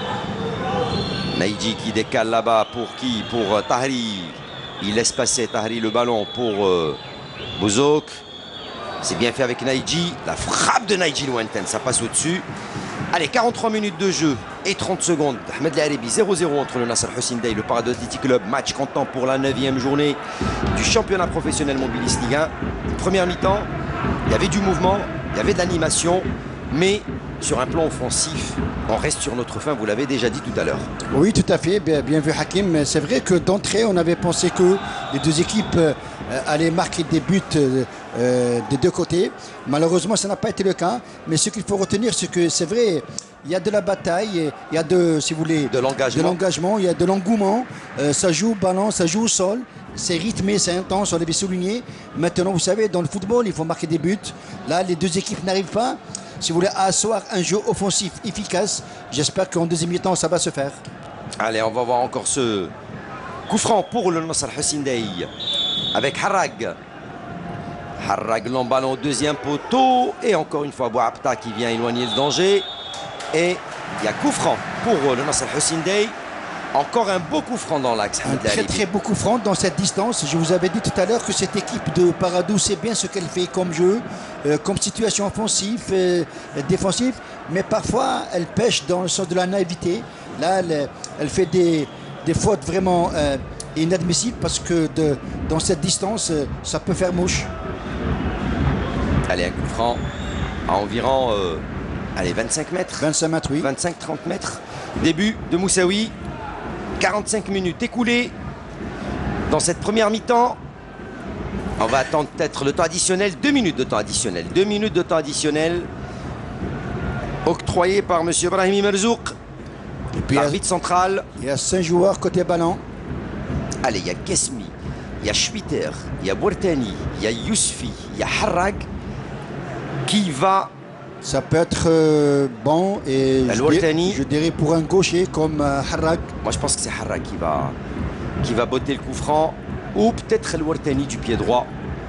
Naïdji qui décale là-bas pour qui? Pour euh, Tahri. Il laisse passer Tahri le ballon pour euh, Bouzouk. C'est bien fait avec Naïdji. La frappe de Naïdji lointaine, ça passe au-dessus. Allez, quarante-trois minutes de jeu et trente secondes. Ahmed Laribi, zéro zéro entre le Nasr Hussein Dey et le Paradou Athletic Club. Match comptant pour la neuvième journée du championnat professionnel Mobilis Ligue un. Première mi-temps, il y avait du mouvement, il y avait de l'animation, mais sur un plan offensif, on reste sur notre fin, vous l'avez déjà dit tout à l'heure. Oui, tout à fait, bien, bien vu Hakim. C'est vrai que d'entrée, on avait pensé que les deux équipes euh, allaient marquer des buts euh, euh, des deux côtés. Malheureusement, ça n'a pas été le cas. Mais ce qu'il faut retenir, c'est que c'est vrai, il y a de la bataille, il y a de, si vous voulez, de l'engagement, il y a de l'engouement. Euh, ça joue au ballon, ça joue au sol. C'est rythmé, c'est intense, on l'avait souligné. Maintenant, vous savez, dans le football, il faut marquer des buts. Là, les deux équipes n'arrivent pas, si vous voulez, à asseoir un jeu offensif efficace. J'espère qu'en deuxième mi-temps, ça va se faire. Allez, on va voir encore ce coup franc pour le Nasr Hussein Dey avec Harrag. Harrag, long ballon au deuxième poteau. Et encore une fois, Bouabta qui vient éloigner le danger. Et il y a coup franc pour le Nasr Hussein Dey. Encore un beau coup franc dans l'axe. Un très très beau coup franc dans cette distance. Je vous avais dit tout à l'heure que cette équipe de Paradou sait bien ce qu'elle fait comme jeu, euh, comme situation offensive, euh, défensive. Mais parfois, elle pêche dans le sens de la naïveté. Là, elle, elle fait des, des fautes vraiment euh, inadmissibles parce que de, dans cette distance, euh, ça peut faire mouche. Allez, un coup franc à environ euh, allez, vingt-cinq mètres. vingt-cinq mètres, oui. vingt-cinq trente mètres. Début de Moussaoui. quarante-cinq minutes écoulées dans cette première mi-temps. On va attendre peut-être le temps additionnel. Deux minutes de temps additionnel. Deux minutes de temps additionnel octroyé par M. Brahimi Merzouk, l'arbitre central. Il y a cinq joueurs côté ballon. Allez, il y a Guesmi, il y a Schwitter, il y a Bourtani, il y a Yousfi, il y a Harrag qui va... Ça peut être euh, bon et je dirais, je dirais pour un gaucher comme euh, Harrag. Moi je pense que c'est Harrag qui va, qui va botter le coup franc. Ou peut-être El Wartani du pied droit.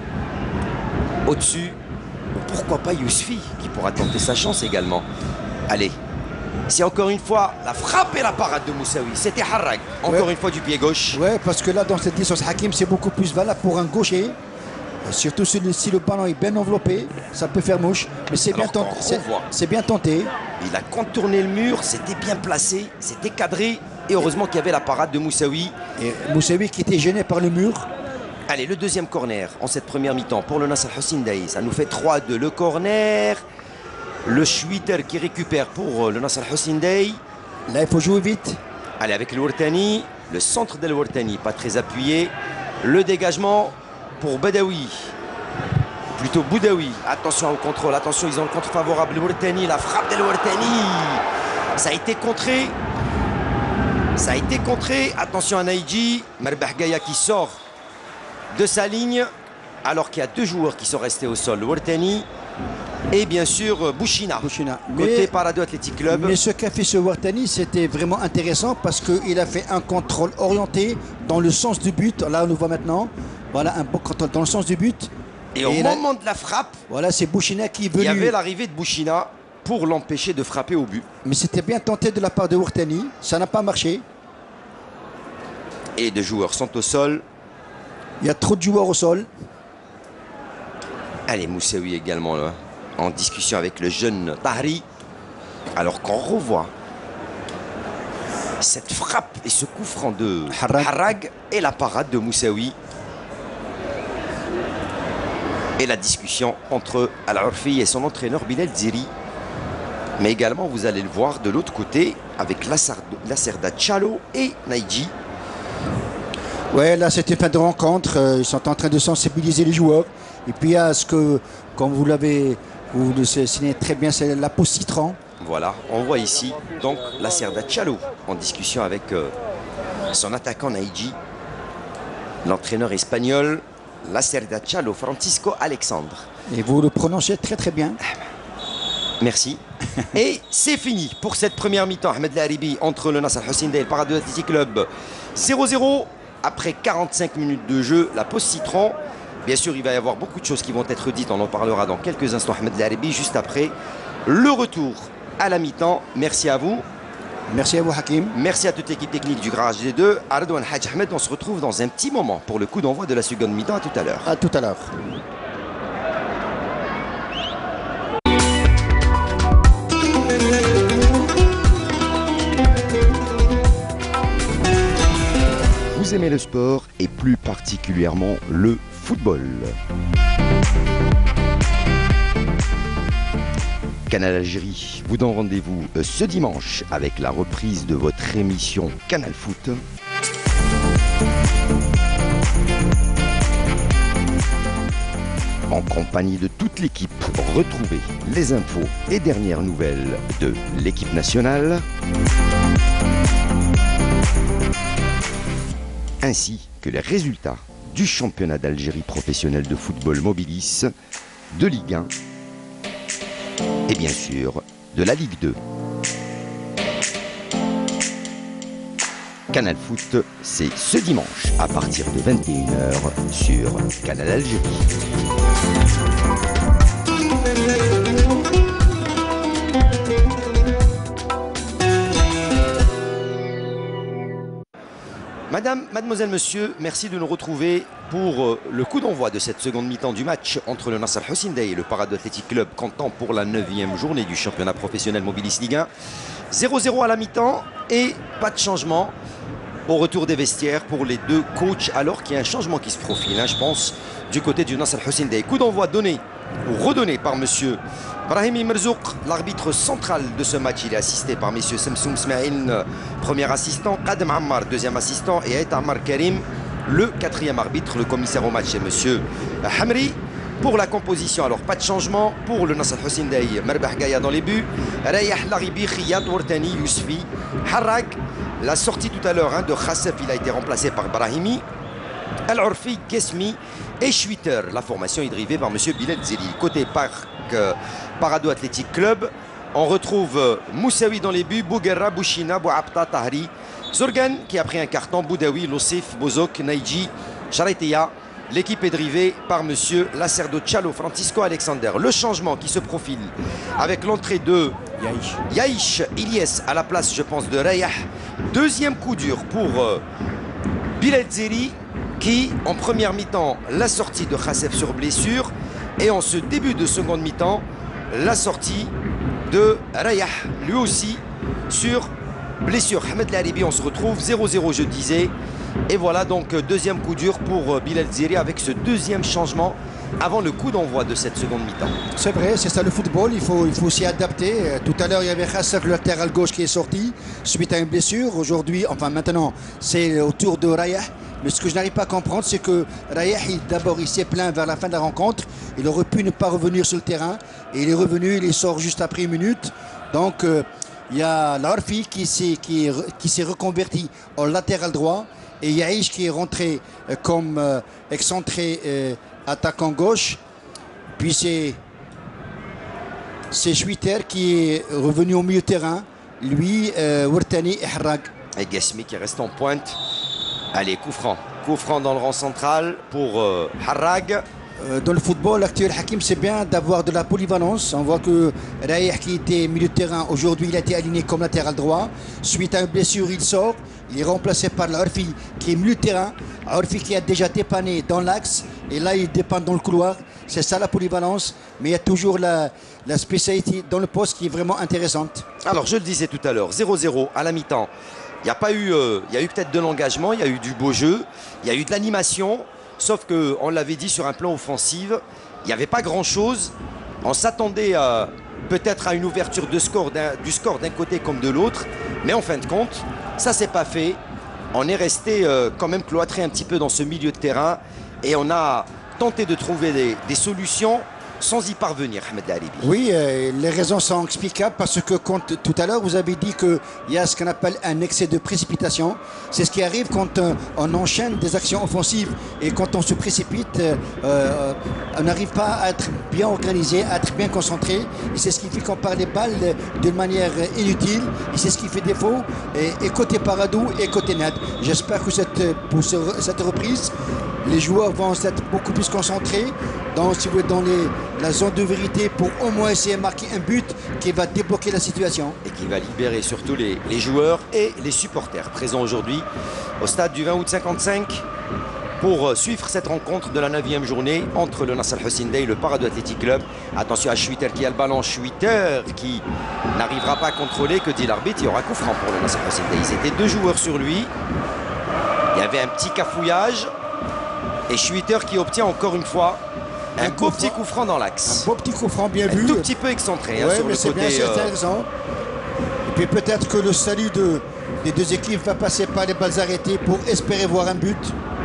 Au-dessus. Ou pourquoi pas Yousfi qui pourra tenter sa chance également. Allez. C'est encore une fois la frappe et la parade de Moussaoui. C'était Harrag. Encore ouais. une fois du pied gauche. Ouais, parce que là dans cette distance Hakim c'est beaucoup plus valable pour un gaucher. Surtout si le, si le ballon est bien enveloppé, ça peut faire mouche. Mais c'est bien, tenté, c'est bien tenté. Il a contourné le mur, c'était bien placé, c'était cadré. Et heureusement qu'il y avait la parade de Moussaoui. Et Moussaoui qui était gêné par le mur. Allez, le deuxième corner en cette première mi-temps pour le Nasr Hussein Day. Ça nous fait trois à deux. Le corner. Le Schwitter qui récupère pour le Nasr Hussein Day. Là, il faut jouer vite. Allez, avec le Wartani. Le centre d'El Wartani, pas très appuyé. Le dégagement pour Badawi. Plutôt Boudaoui. Attention au contrôle. Attention, ils ont le contre favorable. Le Wartani, la frappe d'El Wartani. Ça a été contré. Ça a été contré. Attention à Naïdji. Merbah Gaya qui sort de sa ligne. Alors qu'il y a deux joueurs qui sont restés au sol. Le Wartani et bien sûr Bouchina. Bouchina. Côté mais, Parado Athletic Club. Mais ce qu'a fait ce Wartani, c'était vraiment intéressant parce qu'il a fait un contrôle orienté dans le sens du but. Là, on le voit maintenant. Voilà, un bon contrôle dans le sens du but. Et, et au là, moment de la frappe, voilà, c'est Bouchina qui est venu. Il y avait l'arrivée de Bouchina pour l'empêcher de frapper au but. Mais c'était bien tenté de la part de Wartani. Ça n'a pas marché. Et deux joueurs sont au sol. Il y a trop de joueurs au sol. Allez, Moussaoui également là, en discussion avec le jeune Tahri. Alors qu'on revoit cette frappe et ce coup franc de Harrag, Harrag et la parade de Moussaoui. Et la discussion entre Al-Urfi et son entraîneur Bilal Ziri. Mais également, vous allez le voir de l'autre côté avec Lacerda Tchalo et Naïdji. Ouais, là c'était fin de rencontre. Ils sont en train de sensibiliser les joueurs. Et puis il y a ce que, comme vous l'avez, vous le signez très bien, c'est la pause citron. Voilà, on voit ici donc Lacerda Tchalo en discussion avec euh, son attaquant Naïdji. L'entraîneur espagnol Lacerda Tchalo, Francisco Alexandre. Et vous le prononcez très très bien. Merci. Et c'est fini pour cette première mi-temps. Ahmed Laribi entre le Nasr Hussein Day et le Parado Athletic Club. zéro zéro après quarante-cinq minutes de jeu, la pause citron. Bien sûr, il va y avoir beaucoup de choses qui vont être dites. On en parlera dans quelques instants. Ahmed Laribi, juste après le retour à la mi-temps. Merci à vous. Merci à vous, Hakim. Merci à toute l'équipe technique du Garage D deux. À Redouane Hadj Ahmed, on se retrouve dans un petit moment pour le coup d'envoi de la seconde mi-temps. À tout à l'heure. À tout à l'heure. Vous aimez le sport et plus particulièrement le football. Canal Algérie vous donne rendez-vous ce dimanche avec la reprise de votre émission Canal Foot. En compagnie de toute l'équipe, retrouvez les infos et dernières nouvelles de l'équipe nationale, ainsi que les résultats du championnat d'Algérie professionnel de football Mobilis, de Ligue un et bien sûr de la Ligue deux. Canal Foot, c'est ce dimanche à partir de vingt et une heures sur Canal Algérie. Madame, mademoiselle, monsieur, merci de nous retrouver pour le coup d'envoi de cette seconde mi-temps du match entre le Nasr Hussein Day et le Parado Athletic Club, comptant pour la neuvième journée du championnat professionnel Mobilis Ligue un. zéro zéro à la mi-temps et pas de changement au retour des vestiaires pour les deux coachs, alors qu'il y a un changement qui se profile, hein, je pense, du côté du Nasr Hussein Day. Coup d'envoi donné ou redonné par monsieur Brahimi Merzouk, l'arbitre central de ce match. Il est assisté par messieurs Samsoum Smaïl, premier assistant, Kadem Ammar, deuxième assistant, et Aït Ammar Karim, le quatrième arbitre. Le commissaire au match est monsieur Hamri. Pour la composition, alors pas de changement pour le Nasr Hussein Day. Merbah Gaya dans les buts, Rayah Laribi, Khiyat, Wartani, Yousfi, Harrag. La sortie tout à l'heure hein, de Khassef, il a été remplacé par Brahimi. Al-Urfi, Kesmi et Schwitter. La formation est drivée par monsieur Bilal Zeli. Côté Parc euh, Parado Athletic Club, on retrouve euh, Moussaoui dans les buts, Bouguerra, Bouchina, Bouabta, Tahri, Zorgan qui a pris un carton, Boudaoui, Lossif, Bozok, Naïdji, Charetea. L'équipe est drivée par monsieur Lacerda Tchalo, Francisco Alexander. Le changement qui se profile avec l'entrée de Yaïch. Yaïch Ilyes à la place, je pense, de Rayah. Deuxième coup dur pour euh, Bilal Zeri. qui, en première mi-temps, la sortie de Khassef sur blessure, et en ce début de seconde mi-temps, la sortie de Rayah, lui aussi, sur blessure. Ahmed Laribi, on se retrouve zéro zéro, je disais. Et voilà donc deuxième coup dur pour Bilal Ziri avec ce deuxième changement avant le coup d'envoi de cette seconde mi-temps. C'est vrai, c'est ça le football, il faut, il faut s'y adapter. Tout à l'heure, il y avait Khassef, le latéral gauche, qui est sorti suite à une blessure. Aujourd'hui, enfin maintenant, c'est au tour de Rayah. Mais ce que je n'arrive pas à comprendre, c'est que Rayah, d'abord, il s'est plaint vers la fin de la rencontre. Il aurait pu ne pas revenir sur le terrain. Et il est revenu, il sort juste après une minute. Donc, euh, il y a Larfi qui s'est qui, qui s'est reconverti en latéral droit. Et Yaïch qui est rentré euh, comme euh, excentré euh, attaquant gauche. Puis c'est c'est Schwitter qui est revenu au milieu de terrain. Lui, euh, Wartani et Harrag. Et Gassmi qui reste en pointe. Allez, coup franc. Coup franc dans le rang central pour euh, Harrag. Euh, dans le football actuel, Hakim, c'est bien d'avoir de la polyvalence. On voit que Rayah, qui était milieu de terrain, aujourd'hui, il a été aligné comme latéral droit. Suite à une blessure, il sort. Il est remplacé par l'Arfi, qui est milieu de terrain. Arfi qui a déjà dépanné dans l'axe. Et là, il dépanne dans le couloir. C'est ça la polyvalence. Mais il y a toujours la, la spécialité dans le poste qui est vraiment intéressante. Alors, je le disais tout à l'heure, zéro zéro à la mi-temps. Il n'y a pas eu, euh, il y a eu peut-être de l'engagement, il y a eu du beau jeu, il y a eu de l'animation. Sauf qu'on l'avait dit sur un plan offensif, il n'y avait pas grand-chose. On s'attendait peut-être à une ouverture de score du score d'un côté comme de l'autre. Mais en fin de compte, ça ne s'est pas fait. On est resté euh, quand même cloîtré un petit peu dans ce milieu de terrain. Et on a tenté de trouver des, des solutions sans y parvenir, Ahmed Laribi. Oui, euh, les raisons sont explicables parce que quand, tout à l'heure, vous avez dit qu'il y a ce qu'on appelle un excès de précipitation. C'est ce qui arrive quand euh, on enchaîne des actions offensives et quand on se précipite, euh, euh, on n'arrive pas à être bien organisé, à être bien concentré. Et c'est ce qui fait qu'on perd les balles d'une manière inutile. Et c'est ce qui fait défaut. Et, et côté Paradou et côté Nad. J'espère que cette, pour ce, cette reprise, les joueurs vont être beaucoup plus concentrés dans, si vous voulez, dans les, la zone de vérité pour au moins essayer de marquer un but qui va débloquer la situation. Et qui va libérer surtout les, les joueurs et les supporters présents aujourd'hui au stade du vingt août cinquante-cinq pour suivre cette rencontre de la neuvième journée entre le Nasr Al Hussein Dey et le Paradou Athletic Club. Attention à Schwitter qui a le ballon, Schwitter qui n'arrivera pas à contrôler, que dit l'arbitre, il y aura coup franc pour le Nasr Al Hussein Dey. Ils étaient deux joueurs sur lui, il y avait un petit cafouillage. Et Schwitter qui obtient encore une fois un, un beau petit coup franc dans l'axe. Un beau petit coup franc bien un vu. Un tout petit peu excentré, hein, ouais, sur mais le côté. Bien, c'est euh... intéressant. Et puis peut-être que le salut de, des deux équipes va passer par les balles arrêtées pour espérer voir un but.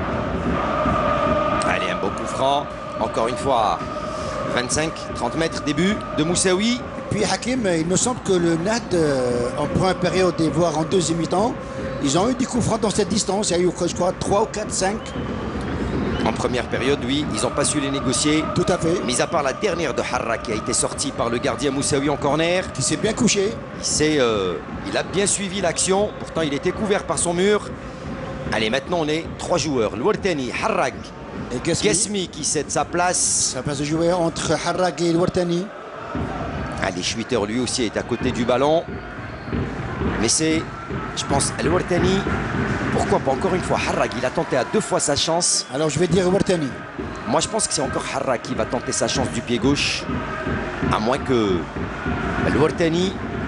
Allez, un beau coup franc. Encore une fois, vingt-cinq trente mètres début de Moussaoui. Et puis Hakim, il me semble que le Nad, euh, en première période et voire en deuxième mi-temps, ils ont eu des coups francs dans cette distance. Il y a eu, je crois, trois ou quatre, cinq. En première période, oui, ils n'ont pas su les négocier. Tout à fait. Mis à part la dernière de Harrag qui a été sortie par le gardien Moussaoui en corner. Qui s'est bien couché. Il, euh, il a bien suivi l'action. Pourtant, il était couvert par son mur. Allez, maintenant, on est trois joueurs. Wartani, Harrag et Gassmi. Gassmi qui cède sa place. Sa place de jouer entre Harrag et Wartani. Allez, Schwitter, lui aussi, est à côté du ballon. Mais c'est, je pense, Wartani. Pourquoi pas encore une fois Harrag, il a tenté à deux fois sa chance. Alors je vais dire Wartani. Moi je pense que c'est encore Harrag qui va tenter sa chance du pied gauche. À moins que Wartani.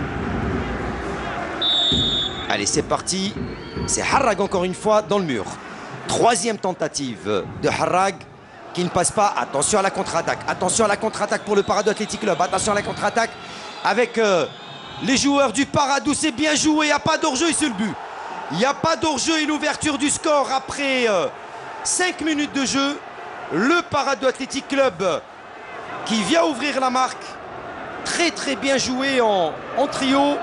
Allez, c'est parti. C'est Harrag encore une fois dans le mur. Troisième tentative de Harrag qui ne passe pas. Attention à la contre-attaque. Attention à la contre-attaque pour le Paradou Athletic Club. Attention à la contre-attaque avec euh, les joueurs du Paradou. C'est bien joué. Il n'y a pas d'hors-jeu et c'est le but. Il n'y a pas d'hors-jeu et l'ouverture du score après euh, cinq minutes de jeu. Le Paradou Athletic Club qui vient ouvrir la marque. Très très bien joué en, en trio.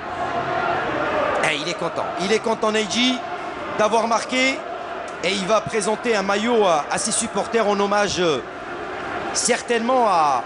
Et il est content. Il est content Neji d'avoir marqué. Et il va présenter un maillot à, à ses supporters en hommage euh, certainement à,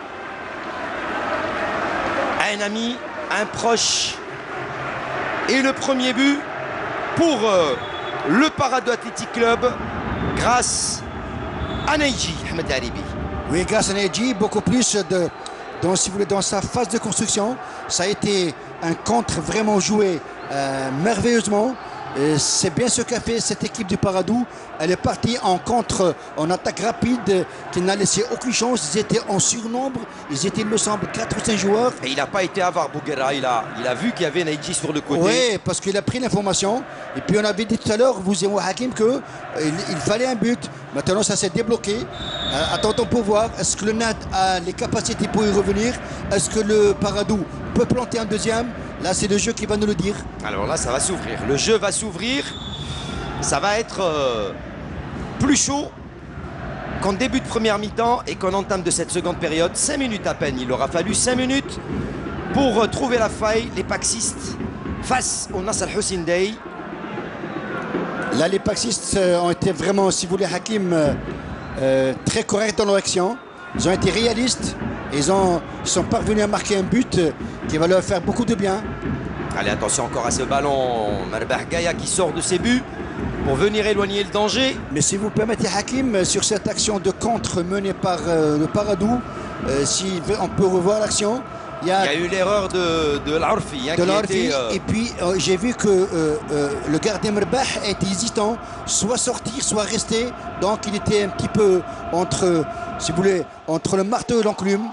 à un ami, à un proche. Et le premier but pour euh, le Paradou Athletic Club grâce à Neji, Ahmed Laribi. Oui, grâce à Neji, beaucoup plus de, dans, si vous voulez, dans sa phase de construction. Ça a été un contre vraiment joué euh, merveilleusement. C'est bien ce qu'a fait cette équipe du Paradou. Elle est partie en contre, en attaque rapide, qui n'a laissé aucune chance. Ils étaient en surnombre. Ils étaient, il me semble, quatre ou cinq joueurs. Et il n'a pas été avare, Bouguera. Il a, il a vu qu'il y avait Neidji sur le côté. Oui, parce qu'il a pris l'information. Et puis on avait dit tout à l'heure, vous et moi, Hakim, qu'il il fallait un but. Maintenant, ça s'est débloqué. Euh, attendons pour voir. Est-ce que le N A D a les capacités pour y revenir? Est-ce que le Paradou peut planter un deuxième? Là, c'est le jeu qui va nous le dire. Alors là, ça va s'ouvrir. Le jeu va s'ouvrir. Ça va être euh, plus chaud qu'en début de première mi-temps et qu'en entame de cette seconde période. cinq minutes à peine. Il aura fallu cinq minutes pour euh, trouver la faille. Les Paxistes face au Nasr Al-Hussein Dey. Là, les Paxistes euh, ont été vraiment, si vous voulez, Hakim, euh, euh, très corrects dans leur action. Ils ont été réalistes. Ils, ont, ils sont parvenus à marquer un but euh, qui va leur faire beaucoup de bien. Allez, attention encore à ce ballon. Marbah Gaïa qui sort de ses buts pour venir éloigner le danger. Mais si vous permettez, Hakim, sur cette action de contre menée par euh, le Paradou, euh, si on peut revoir l'action. Il y a, il y a eu l'erreur de, de l'Arfi. Hein, de l'Arfi, euh... et puis euh, j'ai vu que euh, euh, le gardien Marbah était hésitant, soit sortir, soit rester. Donc il était un petit peu entre, si vous voulez, entre le marteau et l'enclume.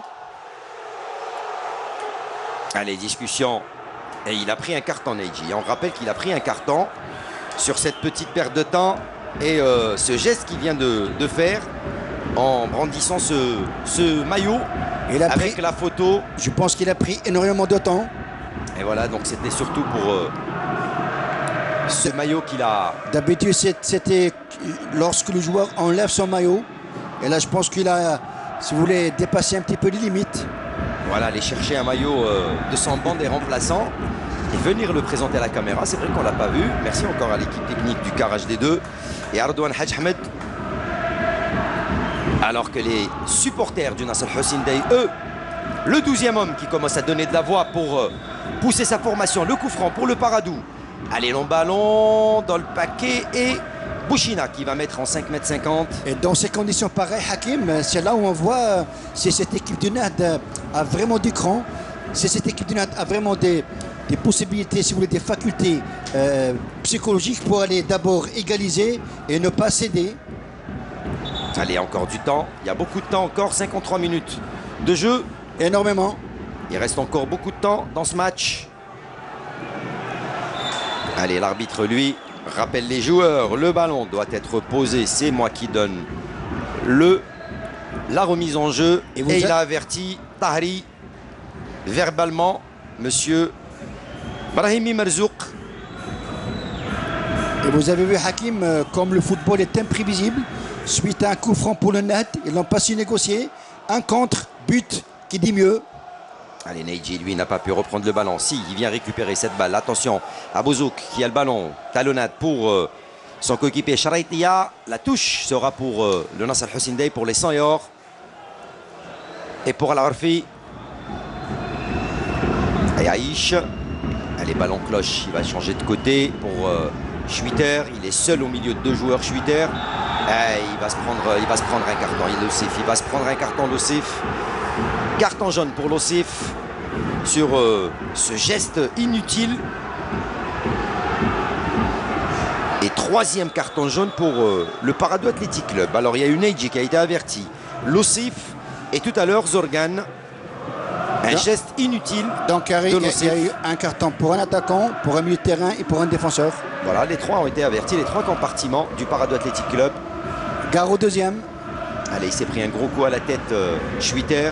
Allez, discussion. Et il a pris un carton, Neidji. On rappelle qu'il a pris un carton sur cette petite perte de temps. Et euh, ce geste qu'il vient de, de faire en brandissant ce, ce maillot il a avec pris, la photo. Je pense qu'il a pris énormément de temps. Et voilà, donc c'était surtout pour euh, ce maillot qu'il a... D'habitude, c'était lorsque le joueur enlève son maillot. Et là, je pense qu'il a, si vous voulez, dépassé un petit peu les limites. Voilà, aller chercher un maillot euh, de son banc des remplaçants et venir le présenter à la caméra. C'est vrai qu'on ne l'a pas vu. Merci encore à l'équipe technique du Car H D deux et Ardouane Hadj Ahmed. Alors que les supporters du Nasr Al-Hussein Dey, eux, le douzième homme qui commence à donner de la voix pour euh, pousser sa formation. Le coup franc pour le Paradou. Allez, long ballon dans le paquet et Bouchina qui va mettre en cinq mètres cinquante. Et dans ces conditions pareilles, Hakim, c'est là où on voit si cette équipe du N A D a vraiment du cran, si cette équipe du N A D a vraiment des, des possibilités, si vous voulez, des facultés euh, psychologiques pour aller d'abord égaliser et ne pas céder. Allez, encore du temps. Il y a beaucoup de temps encore, cinquante-trois minutes de jeu. Énormément. Il reste encore beaucoup de temps dans ce match. Allez, l'arbitre, lui, rappelle les joueurs. Le ballon doit être posé. C'est moi qui donne le, la remise en jeu. Et, et il a averti Tahri verbalement, monsieur Brahimi Marzouk. Et vous avez vu, Hakim, comme le football est imprévisible. Suite à un coup franc pour le N A D, ils n'ont pas su négocier. Un contre, but, qui dit mieux. Allez, Neidji, lui, n'a pas pu reprendre le ballon. Si, il vient récupérer cette balle. Attention à Bouzouk qui a le ballon. Talonnade pour euh, son coéquipier Charaitia. La touche sera pour euh, le Nasr Al-Hussein Dey pour les cent et or. Et pour Al-Arfi. Et Aïch. Allez, ballon cloche. Il va changer de côté pour euh, Schwitter. Il est seul au milieu de deux joueurs, Schwitter. Eh, il, va se prendre, il va se prendre un carton, il, Lossif, il va se prendre un carton Lossif. Carton jaune pour Lossif sur euh, ce geste inutile. Et troisième carton jaune pour euh, le Paradou Athletic Club. Alors il y a eu Neidji qui a été averti, Lossif et tout à l'heure Zorgan. Un Donc, geste inutile. Donc il y a eu un carton pour un attaquant, pour un milieu de terrain et pour un défenseur. Voilà, les trois ont été avertis, les trois compartiments du Paradou Athletic Club. Garo deuxième. Allez, il s'est pris un gros coup à la tête, euh, Schwitter,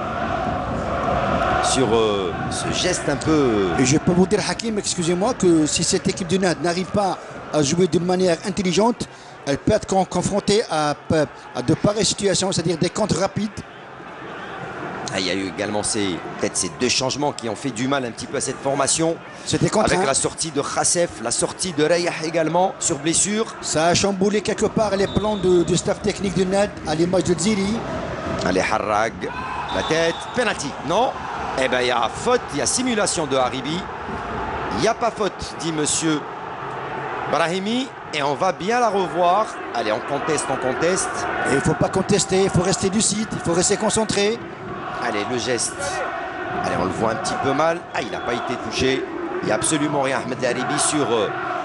sur euh, ce geste un peu... Euh... Et je peux vous dire, Hakim, excusez-moi, que si cette équipe du N A D n'arrive pas à jouer d'une manière intelligente, elle peut être confrontée à, à de pareilles situations, c'est-à-dire des contres rapides. Ah, il y a eu également ces, peut-être ces deux changements qui ont fait du mal un petit peu à cette formation. C'était contre avec un... la sortie de Khassef, la sortie de Rayah également sur blessure. Ça a chamboulé quelque part les plans de, du staff technique du N A D à l'image de Ziri. Allez, Harrag, la tête, penalty. Non. Eh bien, il y a faute, il y a simulation de Haribi. Il n'y a pas faute, dit monsieur Brahimi. Et on va bien la revoir. Allez, on conteste, on conteste. Et il ne faut pas contester, il faut rester lucide, il faut rester concentré. Allez, le geste. Allez, on le voit un petit peu mal. Ah, il n'a pas été touché. Il n'y a absolument rien. Ahmed Haribi sur euh,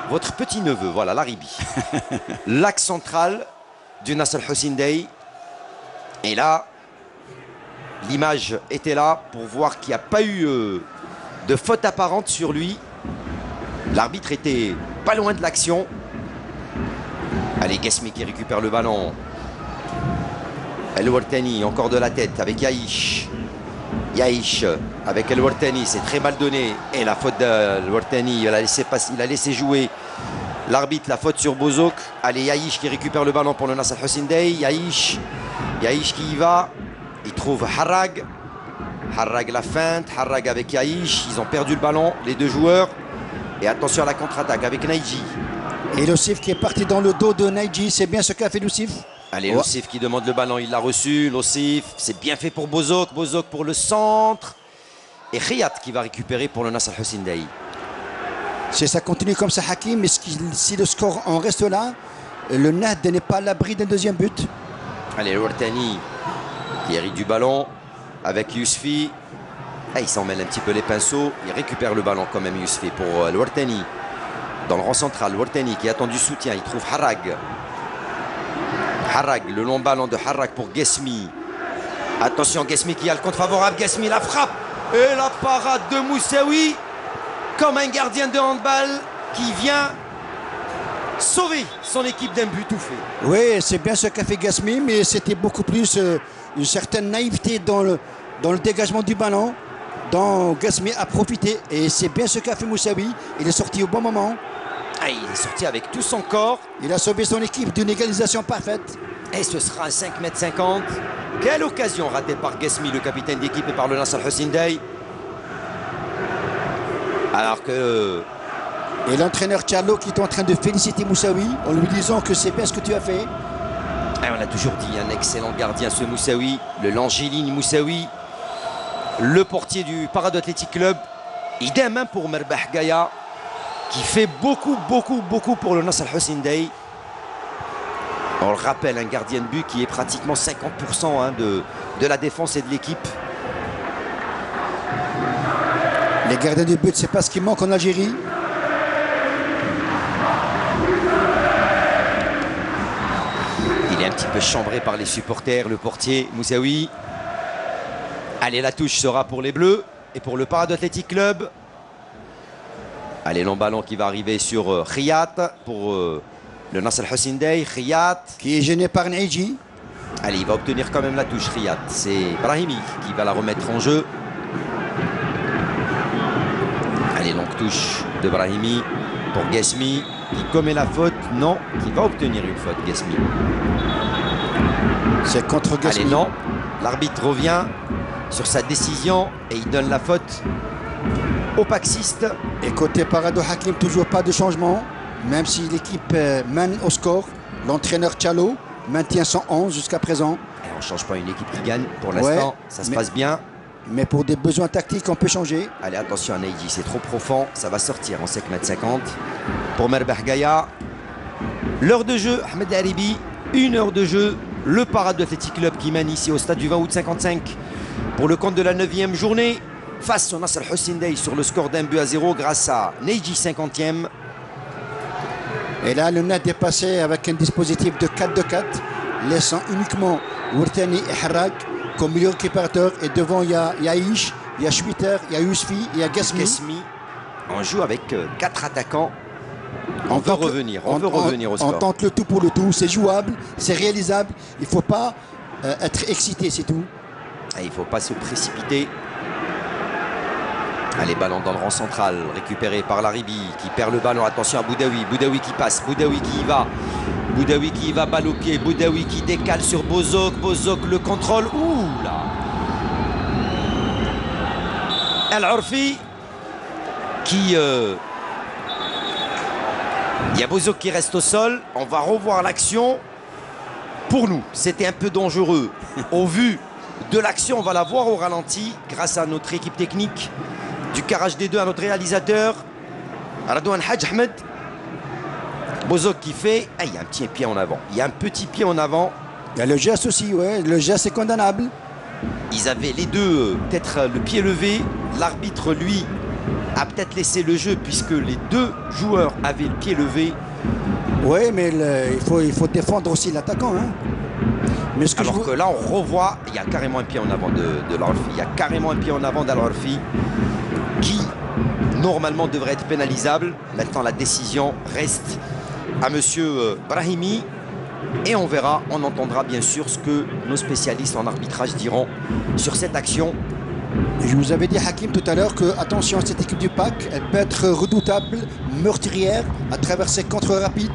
votre petit-neveu, voilà, l'Aribi. L'axe central du Nasr Hussein Dey. Et là, l'image était là pour voir qu'il n'y a pas eu euh, de faute apparente sur lui. L'arbitre était pas loin de l'action. Allez, Guesmi qui récupère le ballon. El Wartani, encore de la tête avec Yaïch. Yaïch avec El Wartani, c'est très mal donné. Et la faute d'El Wartani, il a laissé passer, il a laissé jouer l'arbitre, la faute sur Bozok. Allez, Yaïch qui récupère le ballon pour le Nasr Hussein Dey. Yaïch, Yaïch qui y va. Il trouve Harrag. Harrag la feinte. Harrag avec Yaïch. Ils ont perdu le ballon, les deux joueurs. Et attention à la contre-attaque avec Naïji. Et Lossif qui est parti dans le dos de Naïji. C'est bien ce qu'a fait Lossif. Allez, Lossif qui demande le ballon, il l'a reçu. Lossif, c'est bien fait pour Bozok. Bozok pour le centre. Et Khiyat qui va récupérer pour le Nasr Hussein Dey. Si ça continue comme ça, Hakim, mais si le score en reste là, le Nahd n'est pas à l'abri d'un deuxième but. Allez, le Wartani qui hérite du ballon avec Yousfi. Ah, il s'en mêle un petit peu les pinceaux. Il récupère le ballon quand même, Yousfi, pour euh, le Wartani. Dans le rang central, le Wartani qui attend du soutien. Il trouve Harrag. Harrag, le long ballon de Harrag pour Guesmi. Attention, Guesmi qui a le compte favorable. Guesmi, la frappe et la parade de Moussaoui. Comme un gardien de handball qui vient sauver son équipe d'un but tout fait. Oui, c'est bien ce qu'a fait Guesmi, mais c'était beaucoup plus euh, une certaine naïveté dans le, dans le dégagement du ballon. Dont Guesmi a profité et c'est bien ce qu'a fait Moussaoui. Il est sorti au bon moment. Ah, il est sorti avec tout son corps. Il a sauvé son équipe d'une égalisation parfaite. Et ce sera un cinq mètres cinquante. Quelle occasion ratée par Guesmi, le capitaine d'équipe, et par le Nasr Hussein Dey. Alors que... Et l'entraîneur Tchallo qui est en train de féliciter Moussaoui en lui disant que c'est bien ce que tu as fait. Et on a toujours dit, un excellent gardien ce Moussaoui. Le Langéline Moussaoui. Le portier du Parade Athletic Club. Idem hein, pour Merbah Gaya, qui fait beaucoup, beaucoup, beaucoup pour le Nasr Hussein Dey. On le rappelle, un gardien de but qui est pratiquement cinquante pour cent hein, de, de la défense et de l'équipe. Les gardiens de but, c'est pas ce qui manque en Algérie. Il est un petit peu chambré par les supporters, le portier Moussaoui. Allez, la touche sera pour les Bleus et pour le Parade Athletic Club. Allez, long ballon qui va arriver sur euh, Khiyat pour euh, le Nasr Hussein Dey. Khiyat qui est gêné par Naïji. Allez, il va obtenir quand même la touche, Khiyat. C'est Brahimi qui va la remettre en jeu. Allez, longue touche de Brahimi pour Guesmi qui commet la faute. Non, qui va obtenir une faute, Guesmi. C'est contre Guesmi. Allez, non. L'arbitre revient sur sa décision et il donne la faute au Paxiste. Et côté Parado Hakim, toujours pas de changement. Même si l'équipe mène au score, l'entraîneur Tchallo maintient cent onze jusqu'à présent. Et on ne change pas une équipe qui gagne pour l'instant. Ouais, ça se mais, passe bien. Mais pour des besoins tactiques, on peut changer. Allez, attention à Naïdi, c'est trop profond. Ça va sortir en cinq mètres cinquante. Pour Merbah Gaya. L'heure de jeu, Ahmed Haribi. Une heure de jeu. Le Parade Athletic Club qui mène ici au stade du vingt août cinquante-cinq pour le compte de la neuvième journée face au Nasr Hussein Dey sur le score d'un but à zéro grâce à Neji cinquantième. Et là, le net est passé avec un dispositif de quatre deux quatre, laissant uniquement Wartani et Harrag comme milieu récupérateur. Et devant, il y a Yaïch, il y a Schwitter, il y a Yousfi, il y a Guesmi. Guesmi. On joue avec quatre attaquants. On, on veut revenir, on, on veut on, revenir au score. On tente le tout pour le tout, c'est jouable, c'est réalisable. Il ne faut pas euh, être excité, c'est tout. Et il ne faut pas se précipiter. Allez, ballon dans le rang central, récupéré par l'Aribi qui perd le ballon. Attention à Boudaoui, Boudaoui qui passe, Boudaoui qui y va. Boudaoui qui y va, balle au pied. Boudaoui qui décale sur Bozok. Bozok le contrôle. Ouh là. El Orfi qui... Euh, il y a Bozok qui reste au sol. On va revoir l'action. Pour nous, c'était un peu dangereux. Au vu de l'action, on va la voir au ralenti grâce à notre équipe technique du Carrage des deux, à notre réalisateur Radouane Hadj Ahmed. Bozok qui fait... Ah, il y a un petit pied en avant. Il y a un petit pied en avant. Il y a le geste aussi, ouais. Le geste est condamnable. Ils avaient les deux, peut-être le pied levé. L'arbitre, lui, a peut-être laissé le jeu puisque les deux joueurs avaient le pied levé. Oui, mais le, il, faut, il faut défendre aussi l'attaquant. Hein. Mais ce que Alors je... que là, on revoit, il y a carrément un pied en avant de, de l'Orfi. Il y a carrément un pied en avant d'Al-Orfi qui, normalement, devrait être pénalisable. Maintenant, la décision reste à monsieur Brahimi. Et on verra, on entendra bien sûr ce que nos spécialistes en arbitrage diront sur cette action. Je vous avais dit, Hakim, tout à l'heure que, attention, cette équipe du P A C, elle peut être redoutable, meurtrière, à travers ses contres rapides.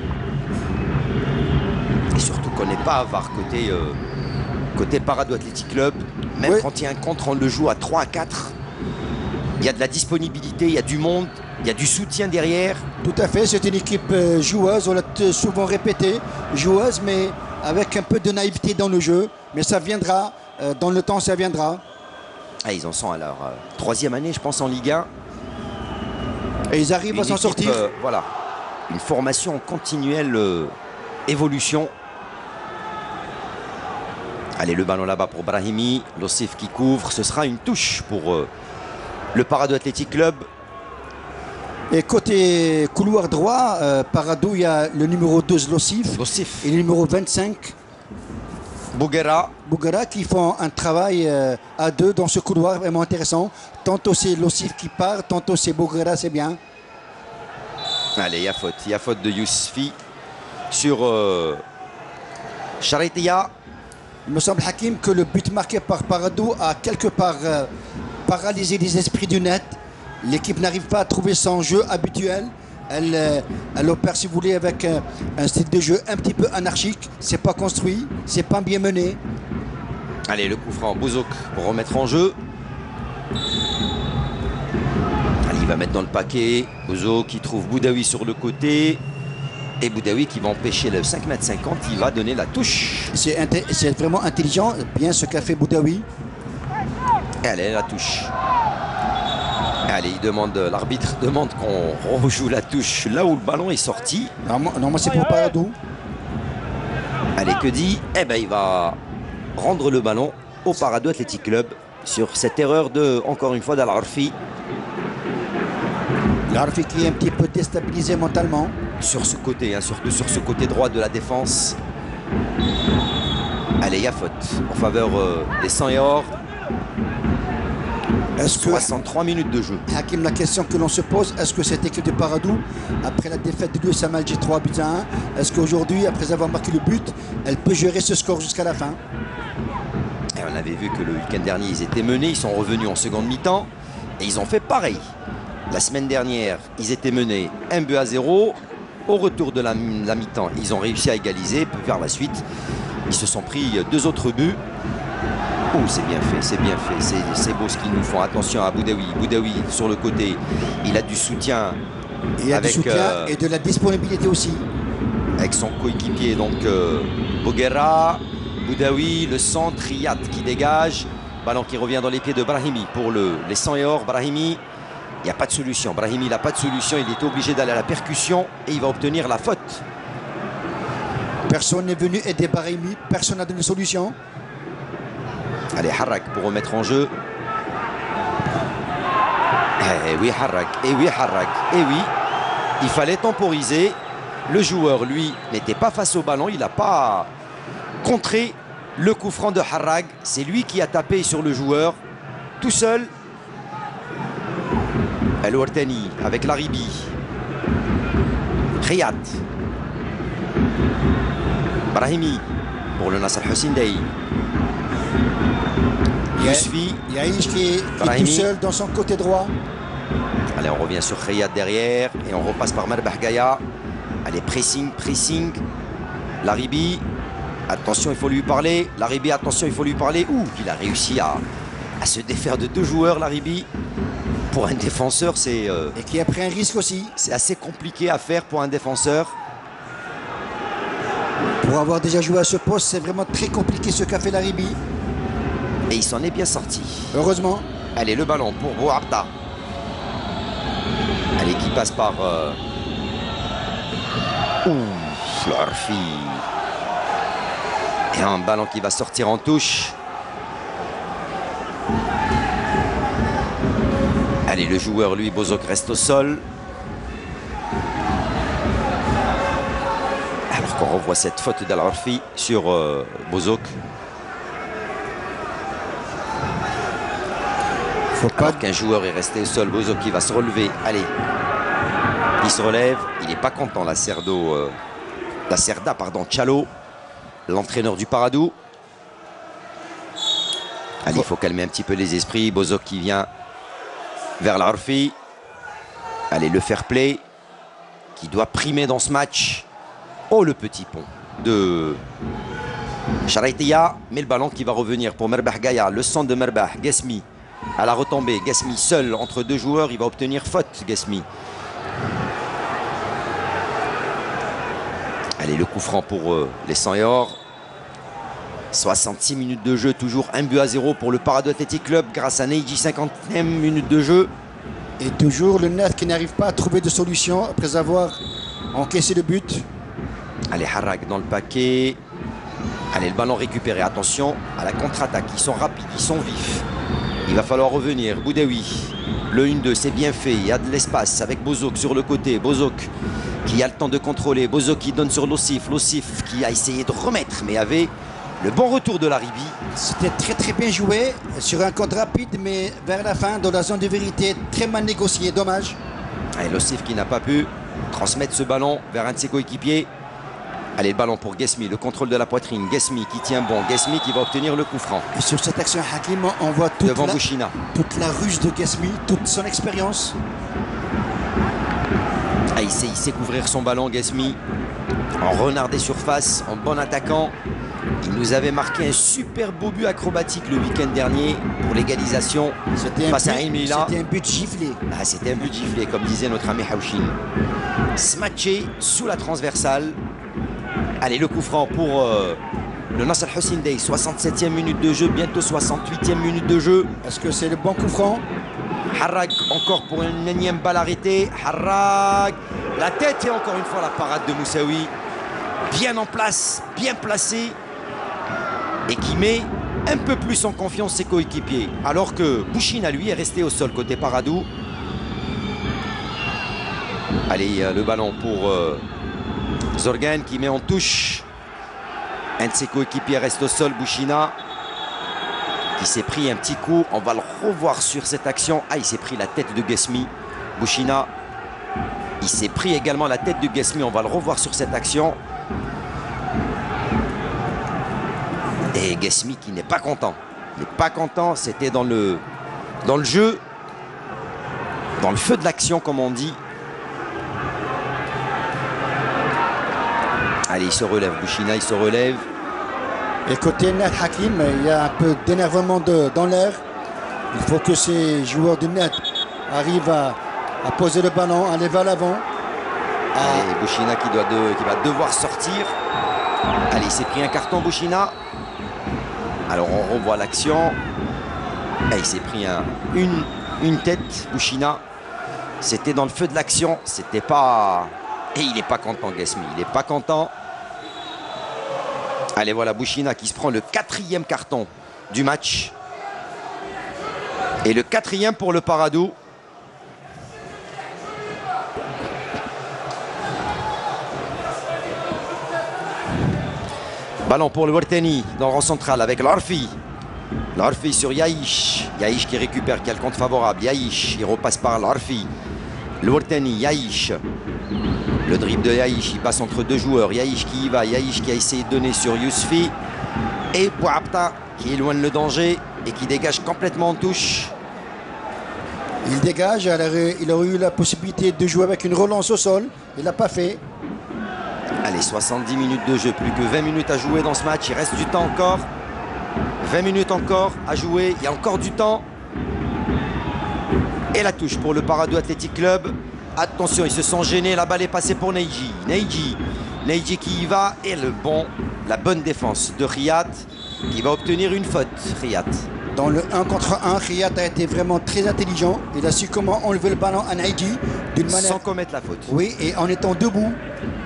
Et surtout qu'on n'est pas avare côté, euh, côté Paradou Athletic Club. Même oui. Quand il y a un contre, on le joue à trois à quatre. Il y a de la disponibilité, il y a du monde, il y a du soutien derrière. Tout à fait, c'est une équipe euh, joueuse, on l'a souvent répété, joueuse, mais avec un peu de naïveté dans le jeu. Mais ça viendra, euh, dans le temps, ça viendra. Ah, ils en sont à leur euh, troisième année, je pense, en Ligue un. Et ils arrivent une à s'en sortir. Euh, voilà, une formation en continuelle euh, évolution. Allez, le ballon là-bas pour Brahimi. Lossif qui couvre. Ce sera une touche pour euh, le Paradou Athletic Club. Et côté couloir droit, euh, Paradou, il y a le numéro douze, Lossif. Lossif. Et le numéro vingt-cinq, Bouguera. Bouguera, qui font un travail euh, à deux dans ce couloir vraiment intéressant. Tantôt c'est Lossif qui part, tantôt c'est Bouguera, c'est bien. Allez, il y a faute. Il y a faute de Yousfi sur euh, Charitia. Il me semble, Hakim, que le but marqué par Paradou a quelque part euh, paralysé les esprits du net. L'équipe n'arrive pas à trouver son jeu habituel. Elle, euh, elle opère, si vous voulez, avec euh, un style de jeu un petit peu anarchique. C'est pas construit, c'est pas bien mené. Allez, le coup franc, Bouzouk pour remettre en jeu. Allez, il va mettre dans le paquet. Bouzouk qui trouve Boudaoui sur le côté. Et Boudaoui qui va empêcher le cinq mètres cinquante. Il va donner la touche. C'est vraiment intelligent, bien ce qu'a fait Boudaoui. Et allez, la touche. Allez, il demande, l'arbitre demande qu'on rejoue la touche là où le ballon est sorti. Normalement, c'est pour Paradou. Allez, que dit? Eh ben, il va rendre le ballon au Paradou Athletic Club sur cette erreur de, encore une fois, d'Al-Orfi. L'Orfi qui est un petit peu déstabilisé mentalement. Sur ce côté, hein, surtout sur ce côté droit de la défense. Allez, il y a faute en faveur euh, des cent et or. Est-ce que, soixante-trois minutes de jeu. Hakim, la question que l'on se pose, est-ce que cette équipe de Paradou, après la défaite de l'U S A Malji trois buts à un, est-ce qu'aujourd'hui, après avoir marqué le but, elle peut gérer ce score jusqu'à la fin? Et on avait vu que le week-end dernier, ils étaient menés, ils sont revenus en seconde mi-temps et ils ont fait pareil. La semaine dernière, ils étaient menés un but à zéro. Au retour de la, la mi-temps, ils ont réussi à égaliser. Vers la suite, ils se sont pris deux autres buts. Oh, c'est bien fait, c'est bien fait, c'est beau ce qu'ils nous font. Attention à Boudaoui, Boudaoui sur le côté, il a du soutien. Il y a avec, du soutien euh, et de la disponibilité aussi. Avec son coéquipier, donc euh, Bouguera, Boudaoui, le centre, Riyad qui dégage. Ballon qui revient dans les pieds de Brahimi pour le, les cent et or. Brahimi, il n'y a pas de solution. Brahimi, il n'a pas de solution, il est obligé d'aller à la percussion et il va obtenir la faute. Personne n'est venu aider Brahimi, personne n'a donné de solution. Allez, Harrak pour remettre en jeu. Eh oui, Harrak. Eh oui, Harrak. Eh oui, il fallait temporiser. Le joueur, lui, n'était pas face au ballon. Il n'a pas contré le coup franc de Harrak. C'est lui qui a tapé sur le joueur, tout seul. El Ouartani avec Laribi. Riyad. Brahimi pour le Nasser Hussein Dey. Yousfi. Yaïch qui est, qui est tout seul dans son côté droit. Allez, on revient sur Riyad derrière et on repasse par Marbah Gaya. Allez, pressing, pressing. Laribi. Attention, il faut lui parler. Laribi, attention, il faut lui parler. Ouh, il a réussi à, à se défaire de deux joueurs, Laribi. Pour un défenseur, c'est... Euh, et qui a pris un risque aussi. C'est assez compliqué à faire pour un défenseur. Pour avoir déjà joué à ce poste, c'est vraiment très compliqué ce qu'a fait Laribi. Et il s'en est bien sorti. Heureusement. Allez, le ballon pour Bouarta. Allez, qui passe par... Euh... Ouh, l'Orfi. Et un ballon qui va sortir en touche. Allez, le joueur, lui, Bozok, reste au sol. Alors qu'on revoit cette faute d'Al Arfi sur euh, Bozok. Faut pas Alors qu'un joueur est resté au sol, Bozok qui va se relever. Allez, il se relève. Il n'est pas content, la Cerdo, euh, la Cerda, pardon, Chalo, l'entraîneur du Paradou. Allez, il faut calmer un petit peu les esprits. Bozok qui vient vers l'Arfi. Allez, le fair play qui doit primer dans ce match. Oh, le petit pont de Charaïtia. Mais le ballon qui va revenir pour Merbah Gaya. Le centre de Merbah. Guesmi à la retombée. Guesmi seul entre deux joueurs. Il va obtenir faute, Guesmi. Allez, le coup franc pour euh, les cent et or. soixante-six minutes de jeu, toujours un but à zéro pour le Paradou Athletic Club grâce à Neidji, cinquantième minute de jeu. Et toujours le Net qui n'arrive pas à trouver de solution après avoir encaissé le but. Allez, Harrag dans le paquet. Allez, le ballon récupéré. Attention à la contre-attaque. Ils sont rapides, ils sont vifs. Il va falloir revenir. Boudaoui, le un deux, c'est bien fait. Il y a de l'espace avec Bozok sur le côté. Bozok qui a le temps de contrôler. Bozok qui donne sur Lossif. Lossif qui a essayé de remettre, mais avait le bon retour de la Libye. C'était très très bien joué sur un compte rapide, mais vers la fin, dans la zone de vérité, très mal négocié. Dommage. Allez, Lossif qui n'a pas pu transmettre ce ballon vers un de ses coéquipiers. Allez, le ballon pour Guesmi, le contrôle de la poitrine. Guesmi qui tient bon. Guesmi qui va obtenir le coup franc. Et sur cette action, Hakim, on voit toute, devant la, Bouchina. toute la ruse de Guesmi, toute son expérience. Ah, il sait, il sait couvrir son ballon, Guesmi. En renard des surfaces, en bon attaquant. Il nous avait marqué un super beau but acrobatique le week-end dernier pour l'égalisation face à Ilmila. C'était un but giflé. Ah, c'était un but giflé, comme disait notre ami Haouchin. Smatché sous la transversale. Allez, le coup franc pour euh, le Nasr Hussein Dey. soixante-septième minute de jeu, bientôt soixante-huitième minute de jeu. Est-ce que c'est le bon coup franc? Harrag encore pour une énième balle arrêtée. Harrag, la tête et encore une fois la parade de Moussaoui. Bien en place, bien placé. Et qui met un peu plus en confiance ses coéquipiers. Alors que Bouchina, lui, est resté au sol côté Paradou. Allez, euh, le ballon pour euh, Zorgan qui met en touche. Un de ses coéquipiers reste au sol, Bouchina. Qui s'est pris un petit coup. On va le revoir sur cette action. Ah, il s'est pris la tête de Guesmi. Bouchina. Il s'est pris également la tête de Guesmi. On va le revoir sur cette action. Et Guesmi qui n'est pas content. Il n'est pas content. C'était dans le, dans le jeu. Dans le feu de l'action, comme on dit. Allez, il se relève. Bouchina, il se relève. Et côté Net Hakim, il y a un peu d'énervement de, dans l'air. Il faut que ces joueurs de Net arrivent à, à poser le ballon, aller vers l'avant. Allez, Bouchina qui, doit de, qui va devoir sortir. Allez, il s'est pris un carton, Bouchina. Alors, on revoit l'action. Et il s'est pris un, une, une tête, Bouchina. C'était dans le feu de l'action. C'était pas... Et il n'est pas content, Guesmi. Il n'est pas content. Allez, voilà Bouchina qui se prend le quatrième carton du match. Et le quatrième pour le Paradou. Ballon pour le Wartani dans le rang central avec l'Arfi. L'Arfi sur Yaïch. Yaïch qui récupère, qui a le compte favorable. Yaïch, il repasse par l'Arfi. Le Wartani, Yaïch. Le dribble de Yaïch, il passe entre deux joueurs. Yaïch qui y va, Yaïch qui a essayé de donner sur Yousfi. Et Bouabta qui éloigne le danger et qui dégage complètement en touche. Il dégage, il aurait eu la possibilité de jouer avec une relance au sol. Il l'a pas fait. Allez, soixante-dix minutes de jeu, plus que vingt minutes à jouer dans ce match. Il reste du temps encore. vingt minutes encore à jouer, il y a encore du temps. Et la touche pour le Paradou Athletic Club. Attention, ils se sont gênés, la balle est passée pour Neidji. Neidji, Neidji qui y va. Et le bon, la bonne défense de Riyad qui va obtenir une faute, Riyad. Dans le un contre un, Riyad a été vraiment très intelligent. Il a su comment enlever le ballon à Neidji d'une manière... Sans commettre la faute. Oui, et en étant debout.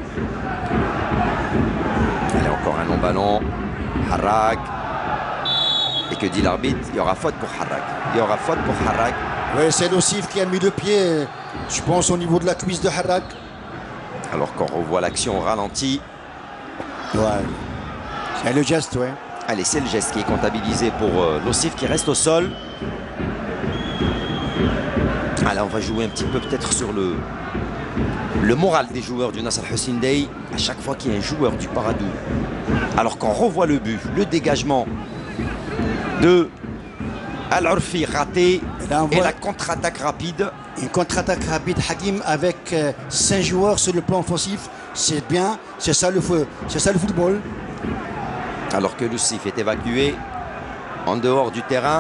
Allez, encore un long ballon. Harrag. Et que dit l'arbitre? Il y aura faute pour Harrag. Il y aura faute pour Harrag. Oui, c'est l'Ossif qui a mis le pied, je pense, au niveau de la cuisse de Harrak. Alors qu'on revoit l'action au ralenti. Ouais. C'est le geste, ouais. Allez, c'est le geste qui est comptabilisé pour euh, l'Ossif qui reste au sol. Allez, on va jouer un petit peu peut-être sur le, le moral des joueurs du Nasr Al-Hussein Dey. À chaque fois qu'il y a un joueur du Paradou, alors qu'on revoit le but, le dégagement de Al-Urfi raté et, là, et la contre-attaque rapide. Une contre-attaque rapide, Hakim avec euh, cinq joueurs sur le plan offensif, c'est bien, c'est ça, ça le football. Alors que l'Ossif est évacué en dehors du terrain.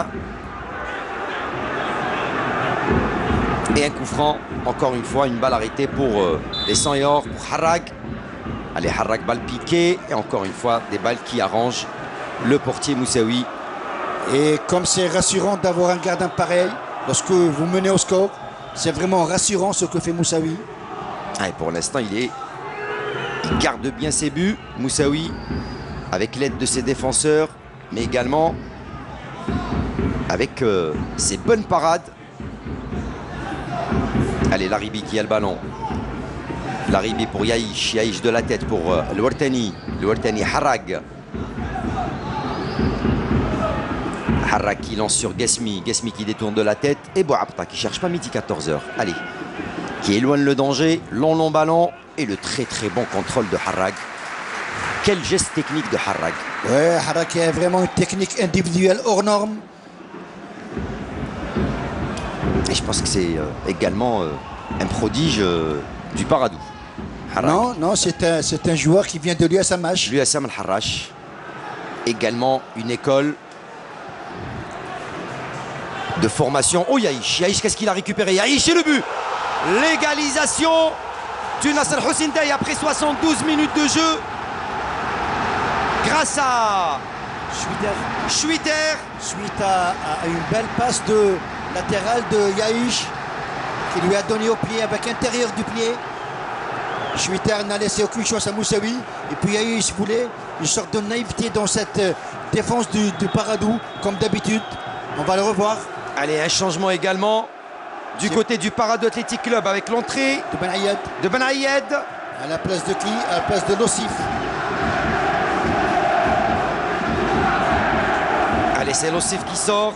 Et un coup franc, encore une fois, une balle arrêtée pour euh, les cent et or, pour Harrak. Allez, Harrak, balle piquée. Et encore une fois, des balles qui arrangent le portier Moussaoui. Et comme c'est rassurant d'avoir un gardien pareil, lorsque vous menez au score, c'est vraiment rassurant ce que fait Moussaoui. Ah, et pour l'instant, il est, il garde bien ses buts, Moussaoui, avec l'aide de ses défenseurs, mais également avec euh, ses bonnes parades. Allez, Laribi qui a le ballon. Laribi pour Yaïch. Yaïch de la tête pour euh, le Wartani. Le Wartani, Harrak. Harrak qui lance sur Guesmi. Guesmi qui détourne de la tête. Et Bouabta qui cherche pas midi quatorze heures. Allez. Qui éloigne le danger. Long, long ballon. Et le très, très bon contrôle de Harrak. Quel geste technique de Harrak. Ouais, Harrak a vraiment une technique individuelle hors norme. Et je pense que c'est euh, également euh, un prodige euh, du Paradou. Harrak. Non, non, c'est un, un joueur qui vient de l'U S M H. L'U S M Al-Harrach. Également une école de formation. Oh, Yaïch. Yaïch, qu'est-ce qu'il a récupéré? Yaïch et le but. L'égalisation du Nasr Al-Hussein Dey après soixante-douze minutes de jeu. Grâce à Schwitter. Schwitter. Suite à, à une belle passe de latérale de Yaïch qui lui a donné au pied avec l'intérieur du pied. Schwitter n'a laissé aucune chance à Moussaoui. Et puis Yaïch voulait une sorte de naïveté dans cette défense du, du Paradou, comme d'habitude. On va le revoir. Allez, un changement également du côté du Paradou Athletic Club avec l'entrée de Ben Ayed. De Ben Ayed. À la place de qui? À la place de l'Ossif. Allez, c'est l'Ossif qui sort.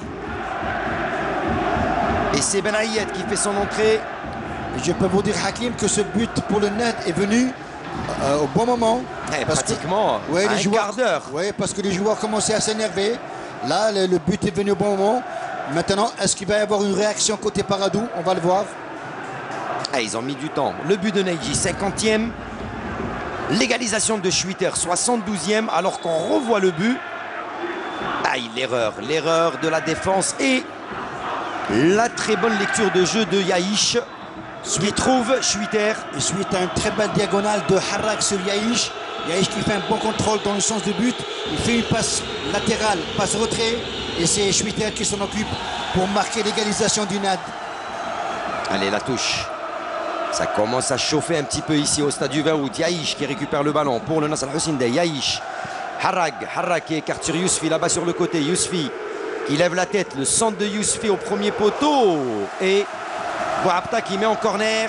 Et c'est Ben Ayed qui fait son entrée. Et je peux vous dire, Hakim, que ce but pour le net est venu euh, au bon moment. Eh, parce pratiquement que, ouais, à les un joueurs, quart d'heure. Oui, parce que les joueurs commençaient à s'énerver. Là, le, le but est venu au bon moment. Maintenant, est-ce qu'il va y avoir une réaction côté Paradou? On va le voir. Ah, ils ont mis du temps. Le but de Neji, cinquantième. L'égalisation de Schwitter, soixante-douzième. Alors qu'on revoit le but. Aïe, l'erreur. L'erreur de la défense et la très bonne lecture de jeu de Yaïch. Qui trouve Schwitter. Et suite à une très belle diagonale de Harrak sur Yaïch. Yaïch qui fait un bon contrôle dans le sens du but. Il fait une passe latérale, passe retrait. Et c'est Schwitter qui s'en occupe pour marquer l'égalisation du N A D. Allez, la touche. Ça commence à chauffer un petit peu ici au stade du vingt août. Yaïch qui récupère le ballon pour le Nasr Al-Hussein Dey. Yaïch. Harrak. Harrak qui écarte sur Yousfi là-bas sur le côté. Yousfi qui lève la tête. Le centre de Yousfi au premier poteau. Et Bouabta qui met en corner.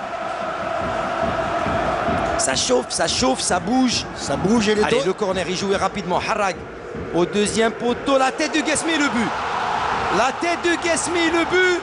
Ça chauffe, ça chauffe, ça bouge. Ça bouge et les Allez, le corner est joué rapidement. Harrak au deuxième poteau. La tête de Guesmi, le but. La tête de Guesmi, le but.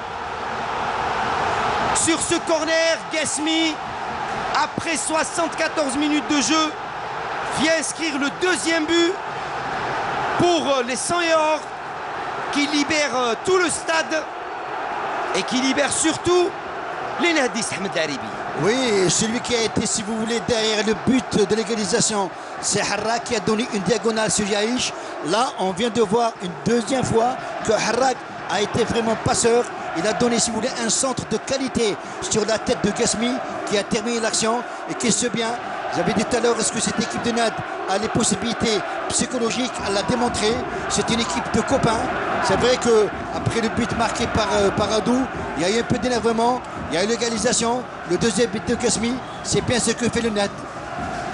Sur ce corner, Guesmi, après soixante-quatorze minutes de jeu, vient inscrire le deuxième but pour les cent et or qui libèrent tout le stade et qui libère surtout les Nahdi Ahmed Laribi. Oui, celui qui a été, si vous voulez, derrière le but de l'égalisation, c'est Harrak qui a donné une diagonale sur Yaïch. Là, on vient de voir une deuxième fois que Harrak a été vraiment passeur. Il a donné, si vous voulez, un centre de qualité sur la tête de Guesmi qui a terminé l'action et qui se bien. J'avais dit tout à l'heure, est-ce que cette équipe de N A D a les possibilités psychologiques? Elle l'a démontré. C'est une équipe de copains. C'est vrai qu'après le but marqué par euh, Paradou, il y a eu un peu d'énervement. Il y a eu l'égalisation. Le deuxième but de Guesmi, c'est bien ce que fait le N A D.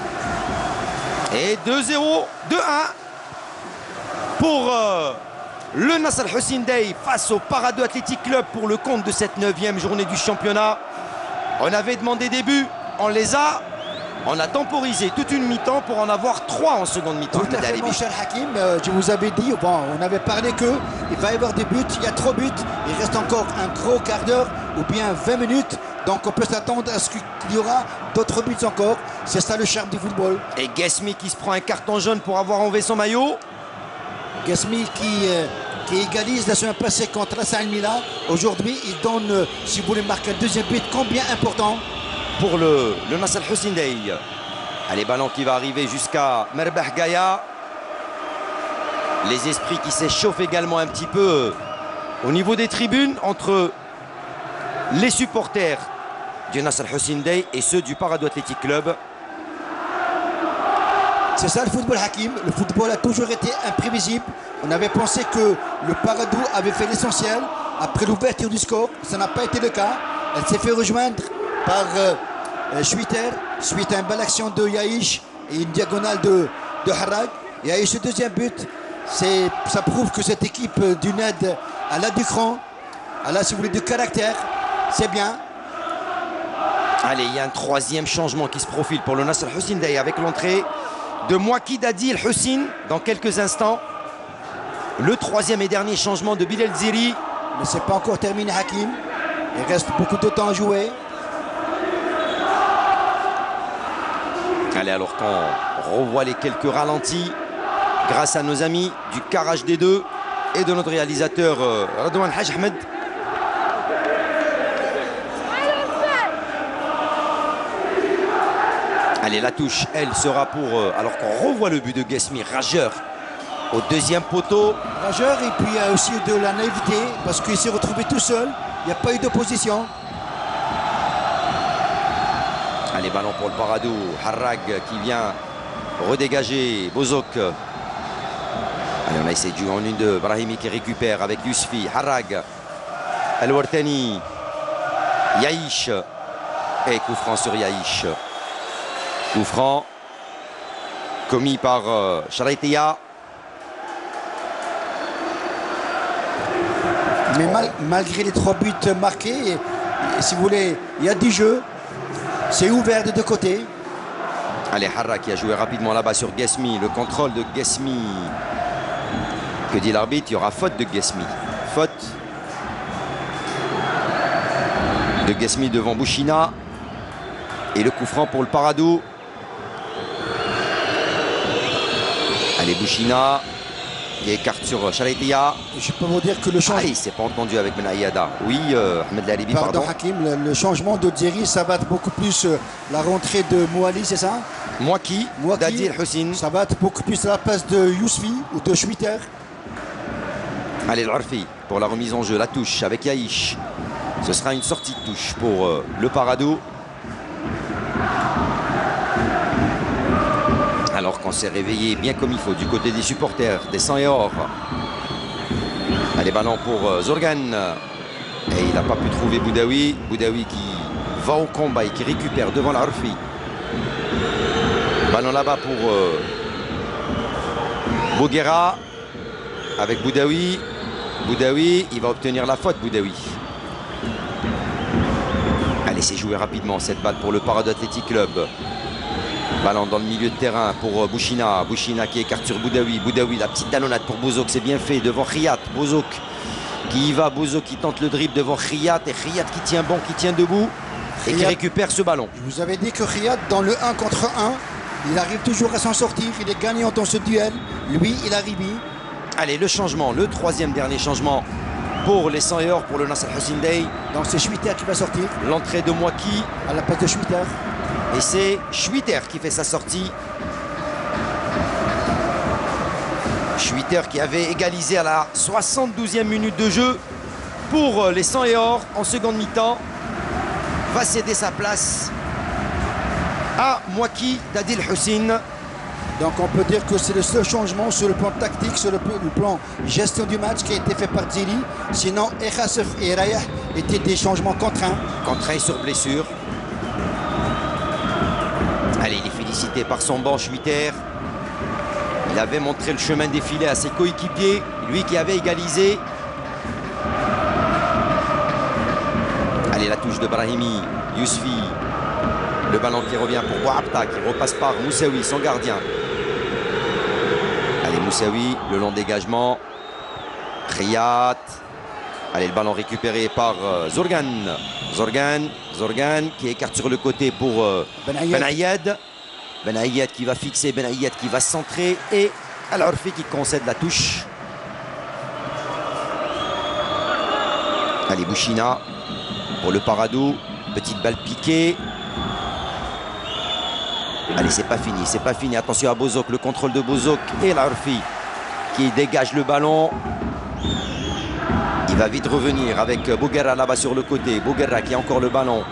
Et deux zéro, deux un pour euh, Le Nasr Hussein Dey face au Parado Athletic Club pour le compte de cette neuvième journée du championnat. On avait demandé des buts, on les a. On a temporisé toute une mi-temps pour en avoir trois en seconde mi-temps. Tout à fait, mon cher Hakim, euh, je vous avais dit, bon, on avait parlé qu'il va y avoir des buts, il y a trois buts, il reste encore un gros quart d'heure ou bien vingt minutes, donc on peut s'attendre à ce qu'il y aura d'autres buts encore. C'est ça le charme du football. Et Guesmi qui se prend un carton jaune pour avoir enlevé son maillot. Guesmi qui, euh, qui égalise la semaine passée contre Ras Al Mila. Aujourd'hui, il donne, euh, si vous voulez marquer un deuxième but, combien important pour le, le Nasr Hussein Dey. Allez, ballon qui va arriver jusqu'à Merbah Gaya. Les esprits qui s'échauffent également un petit peu au niveau des tribunes entre les supporters du Nasr Hussein Dey et ceux du Parado Athletic Club. C'est ça le football, Hakim. Le football a toujours été imprévisible. On avait pensé que le Parado avait fait l'essentiel. Après l'ouverture du score, ça n'a pas été le cas. Elle s'est fait rejoindre par euh, Schwitter, suite à une belle action de Yaïch et une diagonale de, de Harrag. Il y a eu ce deuxième but. Ça prouve que cette équipe d'une aide à la du cran, à la, si vous voulez, du caractère, c'est bien. Allez, il y a un troisième changement qui se profile pour le Nasr Hussein Dey avec l'entrée de Mouaki Dadi El Hussein dans quelques instants. Le troisième et dernier changement de Bilal Ziri. Mais c'est pas encore terminé, Hakim. Il reste beaucoup de temps à jouer. Allez, alors qu'on revoit les quelques ralentis grâce à nos amis du Car H D deux et de notre réalisateur euh, Radouan Haj Ahmed. Allez, la touche, elle sera pour... Euh, alors qu'on revoit le but de Guesmi, rageur au deuxième poteau. Rageur, et puis il y a aussi de la naïveté parce qu'il s'est retrouvé tout seul. Il n'y a pas eu d'opposition. Allez, ballon pour le Parado. Harrag qui vient redégager Bozok. Allez, on a essayé de jouer en une de Brahimi qui récupère avec Yousfi. Harrag. El-Wartani. Yaïch. Et coup franc sur Yaïch. Coup franc commis par euh, Charaitia. Mais mal, malgré les trois buts marqués, et, et, si vous voulez, il y a du jeu. C'est ouvert de deux côtés. Allez, Harra qui a joué rapidement là-bas sur Guesmi. Le contrôle de Guesmi. Que dit l'arbitre? Il y aura faute de Guesmi. Faute de Guesmi devant Bouchina. Et le coup franc pour le Parado. Allez, Bouchina qui écarte sur Charaitia. Je peux vous dire que le changement... Ah, il s'est pas entendu avec Benaïada. Oui, euh, Ahmed Laribi, pardon. pardon. Hakim, le, le changement de Zeri, ça va être beaucoup plus euh, la rentrée de Mouali, c'est ça? Mouaki, Dadi El Hussein. Ça va être beaucoup plus la place de Yousfi ou de Schwitter. Allez, l'Arfi pour la remise en jeu, la touche avec Yaïch. Ce sera une sortie de touche pour euh, le Parado. Alors qu'on s'est réveillé bien comme il faut du côté des supporters, des sang et or. Allez, ballon pour euh, Zorgan. Et il n'a pas pu trouver Boudaoui. Boudaoui qui va au combat et qui récupère devant l'Arfi. Ballon là-bas pour euh, Bouguera. Avec Boudaoui. Boudaoui, il va obtenir la faute, Boudaoui. Allez, c'est joué rapidement cette balle pour le Parado Athletic Club. Ballon dans le milieu de terrain pour Bouchina. Bouchina qui écarte sur Boudaoui. Boudaoui, la petite talonnade pour Bozok, c'est bien fait devant Riyad. Bozok qui y va. Bozok qui tente le dribble devant Riyad. Et Riyad qui tient bon, qui tient debout et Riyad, qui récupère ce ballon. Je vous avais dit que Riyad, dans le un contre un, il arrive toujours à s'en sortir. Il est gagnant dans ce duel. Lui, il arrive. Allez, le changement, le troisième dernier changement pour les sang et or pour le Nasr Hussein Dey. Donc c'est Schwitter qui va sortir. L'entrée de Mouaki. À la place de Schwitter. Et c'est Schwitter qui fait sa sortie. Schwitter qui avait égalisé à la soixante-douzième minute de jeu pour les sang et or en seconde mi-temps. Va céder sa place à Mouaki Dadi El Hussein. Donc on peut dire que c'est le seul changement sur le plan tactique, sur le plan gestion du match qui a été fait par Ziri. Sinon, Echassef et Rayah étaient des changements contraints. Contraints sur blessure. Allez, il est félicité par son banc Schwitter. Il avait montré le chemin défilé à ses coéquipiers. Il lui qui avait égalisé. Allez, la touche de Brahimi, Yousfi. Le ballon qui revient pour Bouabta, qui repasse par Moussaoui, son gardien. Allez, Moussaoui, le long dégagement. Riyad. Allez, le ballon récupéré par euh, Zorgan. Zorgan, Zorgan qui écarte sur le côté pour euh, Ben Ayed. Ben Ayed qui va fixer, Ben Ayed qui va centrer. Et Al-Orfi qui concède la touche. Allez, Bouchina pour le Paradou. Petite balle piquée. Allez, c'est pas fini, c'est pas fini. Attention à Bozok, le contrôle de Bozok et Al-Orfi qui dégage le ballon. Il va vite revenir avec Bouguerra là-bas sur le côté. Bouguerra qui a encore le ballon.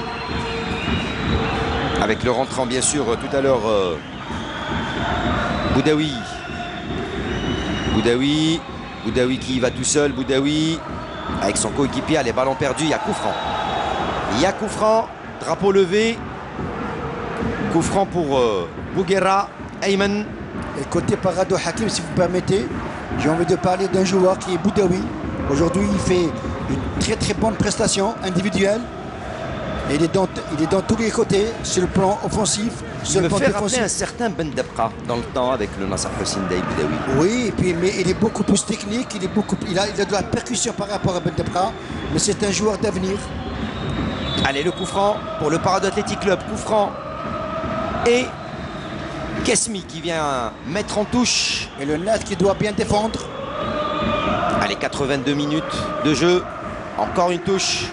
Avec le rentrant, bien sûr, tout à l'heure, euh, Boudaoui. Boudaoui. Boudaoui qui va tout seul. Boudaoui avec son coéquipier. Les ballons perdus. Il y a coup franc. Il y a coup franc. Drapeau levé. Coup franc pour euh, Bouguerra. Ayman. Et côté Parado Hakim, si vous permettez, j'ai envie de parler d'un joueur qui est Boudaoui. Aujourd'hui, il fait une très très bonne prestation individuelle. Et il est dans, il est dans tous les côtés, sur le plan offensif, sur Il le me plan fait défensif. rappeler un certain Ben Dabqa dans le temps avec le Nasser Hussein-Dey Boudaoui. Oui, et puis, mais il est beaucoup plus technique, il, est beaucoup, il, a, il a de la percussion par rapport à Ben Dabqa, mais c'est un joueur d'avenir. Allez, le coup franc pour le Parado Athletic Club. Coup franc. Et Kesmi qui vient mettre en touche. Et le Net qui doit bien défendre. Allez, quatre-vingt-deux minutes de jeu. Encore une touche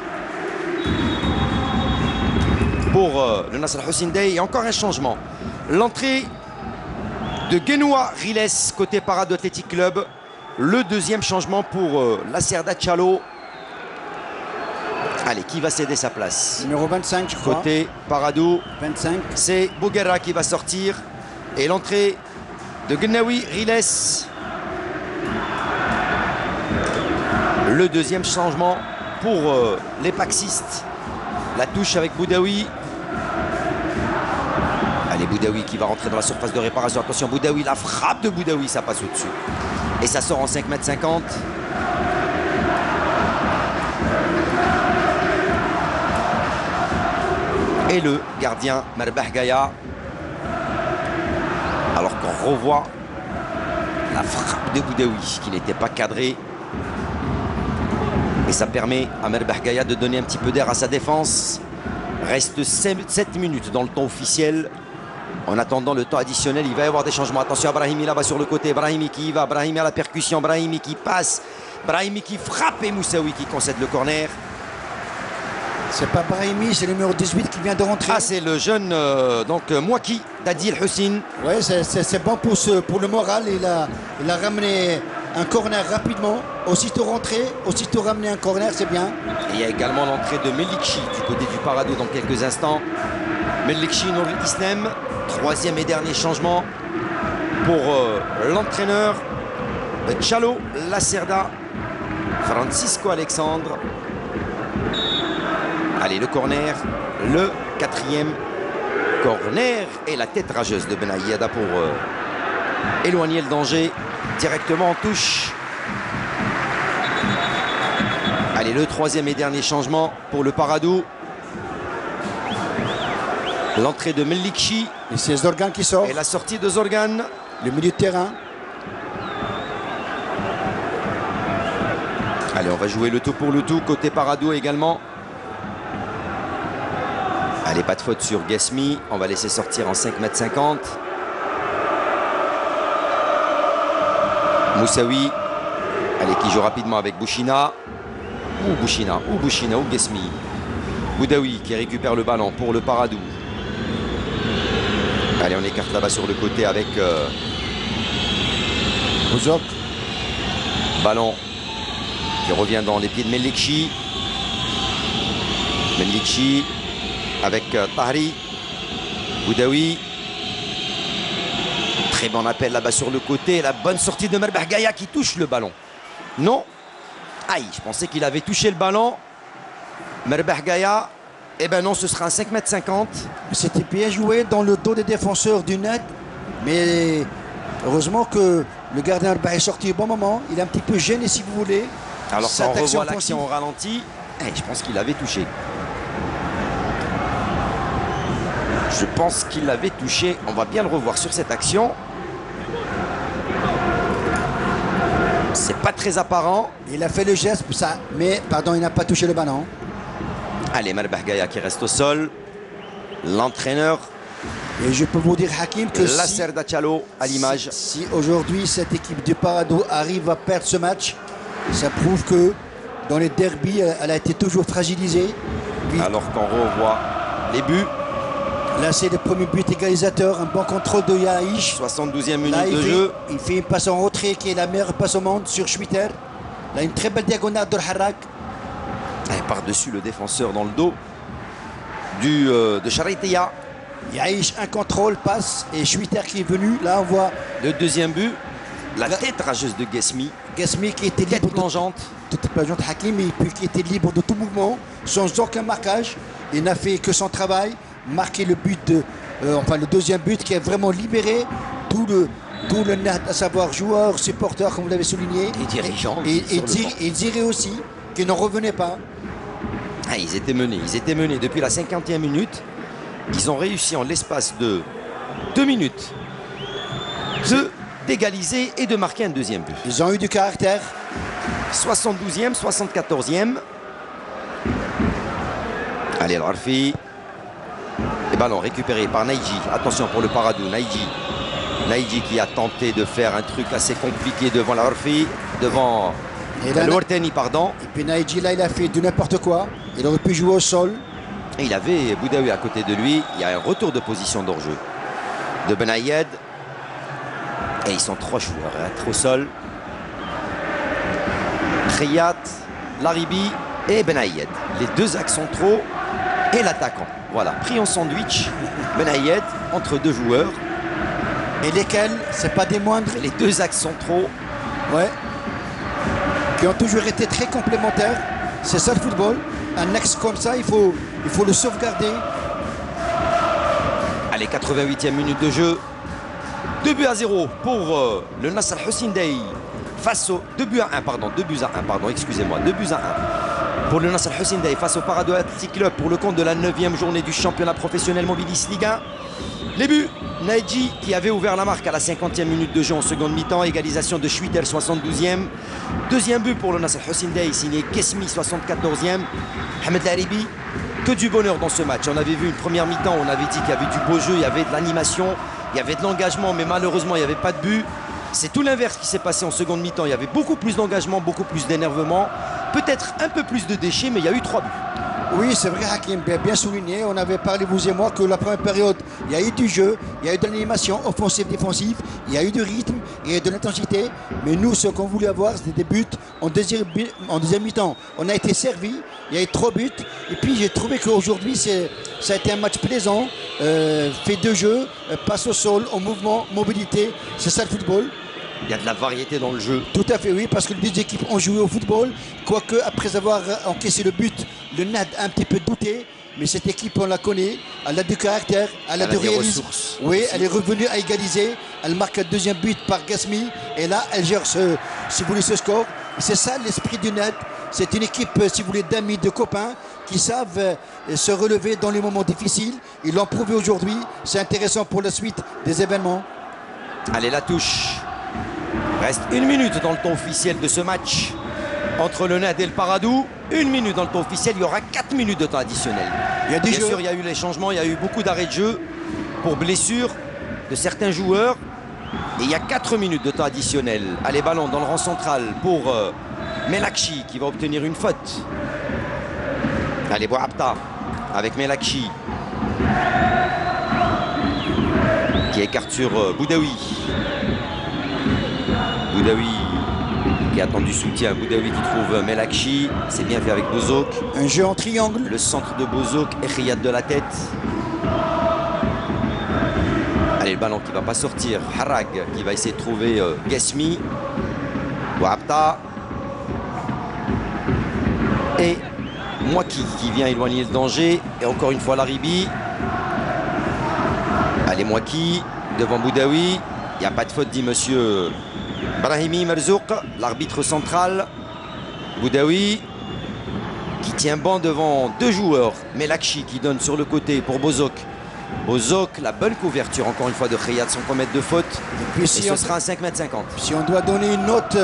pour euh, le Nasser Hussein-Dey. Et encore un changement. L'entrée de Genoa Riles côté Parado Athletic Club. Le deuxième changement pour euh, Lacerda Chalo. Allez, qui va céder sa place? Numéro vingt-cinq, je crois. Côté Parado, vingt-cinq. c'est Bouguerra qui va sortir. Et l'entrée de Gnawi Riles. Le deuxième changement pour euh, les Paxistes. La touche avec Boudaoui. Allez, Boudaoui qui va rentrer dans la surface de réparation. Attention, Boudaoui, la frappe de Boudaoui, ça passe au-dessus. Et ça sort en cinq mètres cinquante. Et le gardien Merbah Gaya. Alors qu'on revoit la frappe de Boudaoui qui n'était pas cadrée. Et ça permet à Merbah Gaya de donner un petit peu d'air à sa défense. Reste sept minutes dans le temps officiel. En attendant le temps additionnel, il va y avoir des changements. Attention à Brahimi là-bas sur le côté. Brahimi qui y va. Brahimi à la percussion. Brahimi qui passe. Brahimi qui frappe et Moussaoui qui concède le corner. C'est pas Brahimi, c'est le numéro dix-huit qui vient de rentrer. Ah, c'est le jeune euh, donc Mouaki d'Adil Hussein. Oui, c'est bon pour, ce, pour le moral. Il a, il a ramené un corner rapidement. Aussitôt rentré, aussitôt ramené un corner, c'est bien. Et il y a également l'entrée de Melikchi du côté du Parado dans quelques instants. Melikchi Nour Islam. Troisième et dernier changement pour euh, l'entraîneur Chalo Lacerda. Francisco Alexandre. Allez, le corner, le quatrième corner et la tête rageuse de Ben Ayada pour euh, éloigner le danger directement en touche. Allez, le troisième et dernier changement pour le Paradou. L'entrée de Melikchi. Et c'est Zorgan qui sort. Et la sortie de Zorgan. Le milieu de terrain. Allez, on va jouer le tout pour le tout. Côté Paradou également. Allez, pas de faute sur Gesmi. On va laisser sortir en cinq mètres cinquante. Moussaoui. Allez, qui joue rapidement avec Bouchina. Ou Bouchina, ou Bouchina, ou Gesmi. Boudaoui qui récupère le ballon pour le Paradou. Allez, on écarte là-bas sur le côté avec euh, Bozok. Ballon qui revient dans les pieds de Melikchi. Melikchi avec euh, Tahri. Boudaoui. Très bon appel là-bas sur le côté. La bonne sortie de Merbah Gaya qui touche le ballon. Non. Aïe, je pensais qu'il avait touché le ballon. Merbah Gaya. Eh ben non, ce sera un cinq mètres cinquante. C'était bien joué dans le dos des défenseurs du Net. Mais heureusement que Le gardien est sorti au bon moment. Il est un petit peu gêné si vous voulez. Alors ça, on revoit l'action au ralenti. Eh, je pense qu'il avait touché. Je pense qu'il l'avait touché. On va bien le revoir sur cette action. C'est pas très apparent. Il a fait le geste, ça, mais pardon, il n'a pas touché le ballon. Allez, Marbah Gaïa qui reste au sol. L'entraîneur. Et je peux vous dire, Hakim, que Lasser si, Dachalo à l'image. Si, si aujourd'hui cette équipe du Parado arrive à perdre ce match, ça prouve que dans les derbies, elle, elle a été toujours fragilisée. Puis, alors qu'on revoit les buts. Là, c'est le premier but égalisateur, un bon contrôle de Yaïch. soixante-douzième minute Là, de fait, jeu. Il fait une passe en retrait qui est la meilleure passe au monde sur Schwitter. Là, une très belle diagonale de Harrak. Par-dessus le défenseur dans le dos du, euh, de Chariteya. Yaïch, un contrôle, passe, et Schwitter qui est venu. Là, on voit le deuxième but. La là, tête rageuse de Guesmi. Guesmi qui était tête libre plongeante. de, tête plongeante, Hakim, et puis qui était libre de tout mouvement, sans aucun marquage. Il n'a fait que son travail, marquer le but, de, euh, enfin le deuxième but qui a vraiment libéré tout le, tout le net, à savoir joueurs, supporters, comme vous l'avez souligné. Et dirigeants. Et, et, et, et Diré aussi, qui n'en revenait pas. Ah, ils étaient menés, ils étaient menés depuis la cinquantième minute. Ils ont réussi en l'espace de deux minutes de d'égaliser et de marquer un deuxième but. Ils ont eu du caractère. soixante-douzième, soixante-quatorzième. Allez, El Arfi. Et ballon récupéré par Naïdji. Attention pour le Paradou, Naïdji. Naïdji qui a tenté de faire un truc assez compliqué devant El Arfi, devant El Wartani, pardon. Et puis Naïdji, là, il a fait du n'importe quoi. Il aurait pu jouer au sol. Et il avait Boudaoui à côté de lui. Il y a un retour de position d'hors-jeu de Benayed. Et ils sont trois joueurs à être au sol. Kriyat, Laribi et Benayed. Les deux axes centraux et l'attaquant. Voilà, pris en sandwich. Benayed entre deux joueurs. Et lesquels, c'est pas des moindres. Les deux axes centraux. Ouais. Qui ont toujours été très complémentaires. C'est ça le football. Un axe comme ça, il faut, il faut le sauvegarder. Allez, quatre-vingt-huitième minute de jeu. deux buts à zéro pour euh, le Nasr Hussein-Dey face au deux buts à un, pardon, deux buts à un, pardon, excusez-moi, deux buts à un pour le Nasr Hussein-Dey face au Parado Athletic Club pour le compte de la neuvième journée du championnat professionnel Mobilis Ligue un. Les buts, Naïdji qui avait ouvert la marque à la cinquantième minute de jeu en seconde mi-temps, égalisation de Schwitter soixante-douzième. Deuxième but pour le Nasr Hussein-Dey, signé Guesmi soixante-quatorzième. Ahmed Laribi, que du bonheur dans ce match. On avait vu une première mi-temps, on avait dit qu'il y avait du beau jeu, il y avait de l'animation, il y avait de l'engagement, mais malheureusement il n'y avait pas de but. C'est tout l'inverse qui s'est passé en seconde mi-temps. Il y avait beaucoup plus d'engagement, beaucoup plus d'énervement, peut-être un peu plus de déchets, mais il y a eu trois buts. Oui, c'est vrai, Hakim, bien, bien souligné. On avait parlé, vous et moi, que la première période, il y a eu du jeu, il y a eu de l'animation offensive, défensive, il y a eu du rythme, il y a eu de l'intensité. Mais nous, ce qu'on voulait avoir, c'était des buts en deuxième, en deuxième mi-temps. On a été servi, il y a eu trois buts. Et puis, j'ai trouvé qu'aujourd'hui, ça a été un match plaisant, euh, fait de jeu, euh, passe au sol, en mouvement, mobilité. C'est ça le football. Il y a de la variété dans le jeu. Tout à fait, oui, parce que les deux équipes ont joué au football. Quoique, après avoir encaissé le but, le N A D a un petit peu douté. Mais cette équipe, on la connaît. Elle a du caractère, elle a elle du réalisme. Oui, aussi. Elle est revenue à égaliser. Elle marque un deuxième but par Guesmi. Et là, elle gère, ce, si vous voulez, ce score. C'est ça l'esprit du N A D. C'est une équipe, si vous voulez, d'amis, de copains qui savent se relever dans les moments difficiles. Ils l'ont prouvé aujourd'hui. C'est intéressant pour la suite des événements. Allez, la touche. Reste une minute dans le temps officiel de ce match entre le N A D et le Paradou. Une minute dans le temps officiel, il y aura quatre minutes de temps additionnel. Il y a des Bien jeux. sûr, il y a eu les changements, il y a eu beaucoup d'arrêts de jeu pour blessures de certains joueurs. Et il y a quatre minutes de temps additionnel. Allez, ballon dans le rang central pour euh, Melakchi qui va obtenir une faute. Allez, Bouabta avec Melakchi qui écarte sur euh, Boudaoui. Boudaoui qui attend du soutien. Boudaoui qui trouve Melakchi. C'est bien fait avec Bozok. Un jeu en triangle. Le centre de Bozok et Riyad de la tête. Allez, le ballon qui ne va pas sortir. Harag qui va essayer de trouver euh, Guesmi. Bouabta. Et Mouaki qui vient éloigner le danger. Et encore une fois Laribi. Allez, Mouaki devant Boudaoui. Il n'y a pas de faute, dit monsieur Brahimi Merzouk, l'arbitre central. Boudaoui qui tient bon devant deux joueurs. Melakchi qui donne sur le côté pour Bozok. Bozok, la bonne couverture encore une fois de Khayat sans commettre de faute. Et, puis, si et ce sera un cinq mètres cinquante. Si on doit donner une note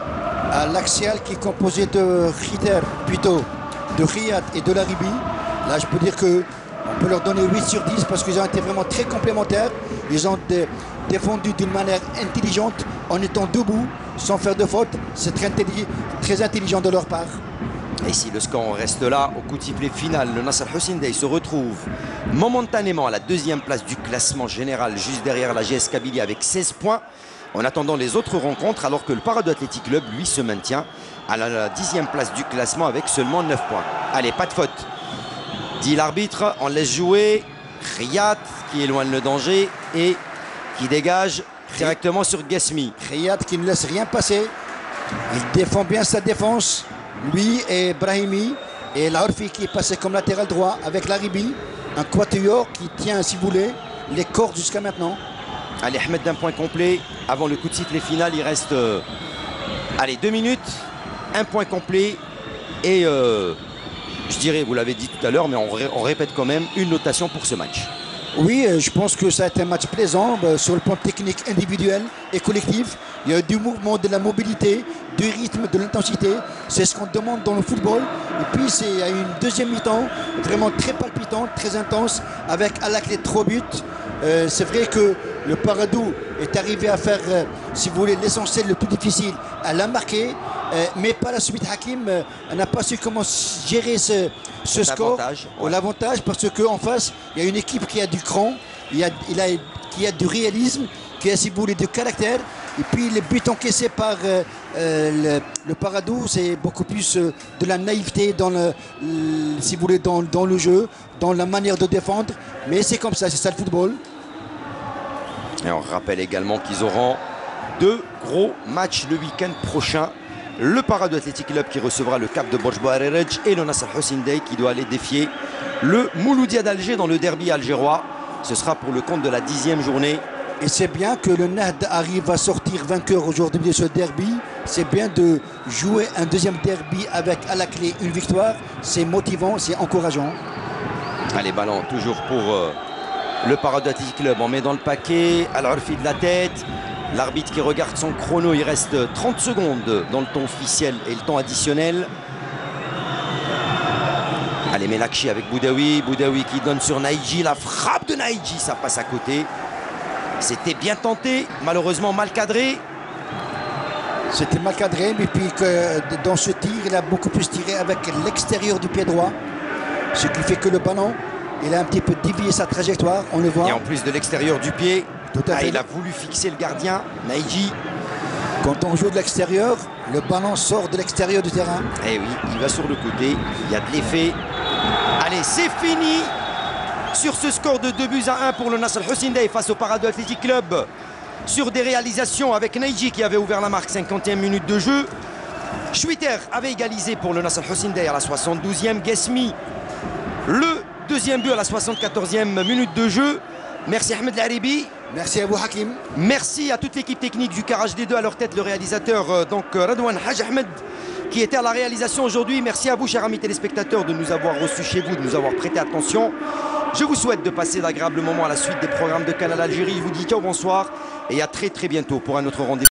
à l'axial qui est composé de Khiter, plutôt de Khayat et de Laribi, là je peux dire que on peut leur donner huit sur dix parce qu'ils ont été vraiment très complémentaires. Ils ont dé défendu d'une manière intelligente en étant debout, sans faire de faute. C'est très, intelli très intelligent de leur part. Et si le score reste là, au coup de sifflet final, le Nasr Hussein Dey se retrouve momentanément à la deuxième place du classement général, juste derrière la G S Kabylie avec seize points, en attendant les autres rencontres, alors que le Paradou Athletic Club, lui, se maintient à la dixième place du classement avec seulement neuf points. Allez, pas de faute, dit l'arbitre, on laisse jouer Khayat qui éloigne le danger et qui dégage directement sur Gasmi. Khayat qui ne laisse rien passer, il défend bien sa défense. Lui et Brahimi et Laorfi qui est passé comme latéral droit avec Laribi, un quatuor qui tient, si vous voulez, les cordes jusqu'à maintenant. Allez, Ahmed d'un point complet. Avant le coup de sifflet final, il reste euh, allez, deux minutes, un point complet. Et euh, je dirais, vous l'avez dit tout à l'heure, mais on, ré on répète quand même une notation pour ce match. Oui, je pense que ça a été un match plaisant sur le plan technique individuel et collectif. Il y a eu du mouvement, de la mobilité, du rythme, de l'intensité. C'est ce qu'on demande dans le football. Et puis, il y a eu une deuxième mi-temps vraiment très palpitante, très intense, avec à la clé trois buts. Euh, C'est vrai que le Paradou est arrivé à faire, euh, si vous voulez, l'essentiel, le plus difficile. Elle a marqué, euh, mais par la suite, Hakim euh, n'a pas su comment gérer ce, ce score. Ouais. L'avantage, parce qu'en face, il y a une équipe qui a du cran, il y a, il a, qui a du réalisme, qui a, si vous voulez, du caractère. Et puis les buts encaissés par euh, euh, le, le Paradou, c'est beaucoup plus euh, de la naïveté dans le, le, si vous voulez, dans, dans le jeu, dans la manière de défendre. Mais c'est comme ça, c'est ça le football. Et on rappelle également qu'ils auront deux gros matchs le week-end prochain. Le Paradou Athletic Club qui recevra le Cap de Borj Bouareraj et le Nasr Hussein Dey qui doit aller défier le Mouloudia d'Alger dans le derby algérois. Ce sera pour le compte de la dixième journée. Et c'est bien que le Nahd arrive à sortir vainqueur aujourd'hui de ce derby. C'est bien de jouer un deuxième derby avec à la clé une victoire. C'est motivant, c'est encourageant. Allez, ballon toujours pour euh, le Paradou Athletic Club. On met dans le paquet Al-Urfi de la tête. L'arbitre qui regarde son chrono, il reste trente secondes dans le temps officiel et le temps additionnel. Allez, Melakchi avec Boudaoui. Boudaoui qui donne sur Naïdji. La frappe de Naïdji, ça passe à côté. C'était bien tenté, malheureusement mal cadré. C'était mal cadré, mais puis que dans ce tir, il a beaucoup plus tiré avec l'extérieur du pied droit. Ce qui fait que le ballon, il a un petit peu dévié sa trajectoire, on le voit. Et en plus de l'extérieur du pied, Tout à ah, fait. il a voulu fixer le gardien, Naïdji. Quand on joue de l'extérieur, le ballon sort de l'extérieur du terrain. Eh oui, il va sur le côté, il y a de l'effet. Allez, c'est fini sur ce score de deux buts à un pour le Nasr Hussein Dey face au Paradou Athletic Club. Sur des réalisations avec Naïdji qui avait ouvert la marque, cinquante et une minutes de jeu. Schwitter avait égalisé pour le Nasr Hussein Dey à la soixante-douzième. Guesmi, le deuxième but à la soixante-quatorzième minute de jeu. Merci Ahmed Laribi. Merci à vous Hakim. Merci à toute l'équipe technique du Car H D deux, à leur tête le réalisateur euh, donc Radouane Haj Ahmed qui était à la réalisation aujourd'hui. Merci à vous chers amis téléspectateurs de nous avoir reçus chez vous, de nous avoir prêté attention. Je vous souhaite de passer d'agréables moments à la suite des programmes de Canal Algérie. Je vous dis ciao, bonsoir et à très très bientôt pour un autre rendez-vous.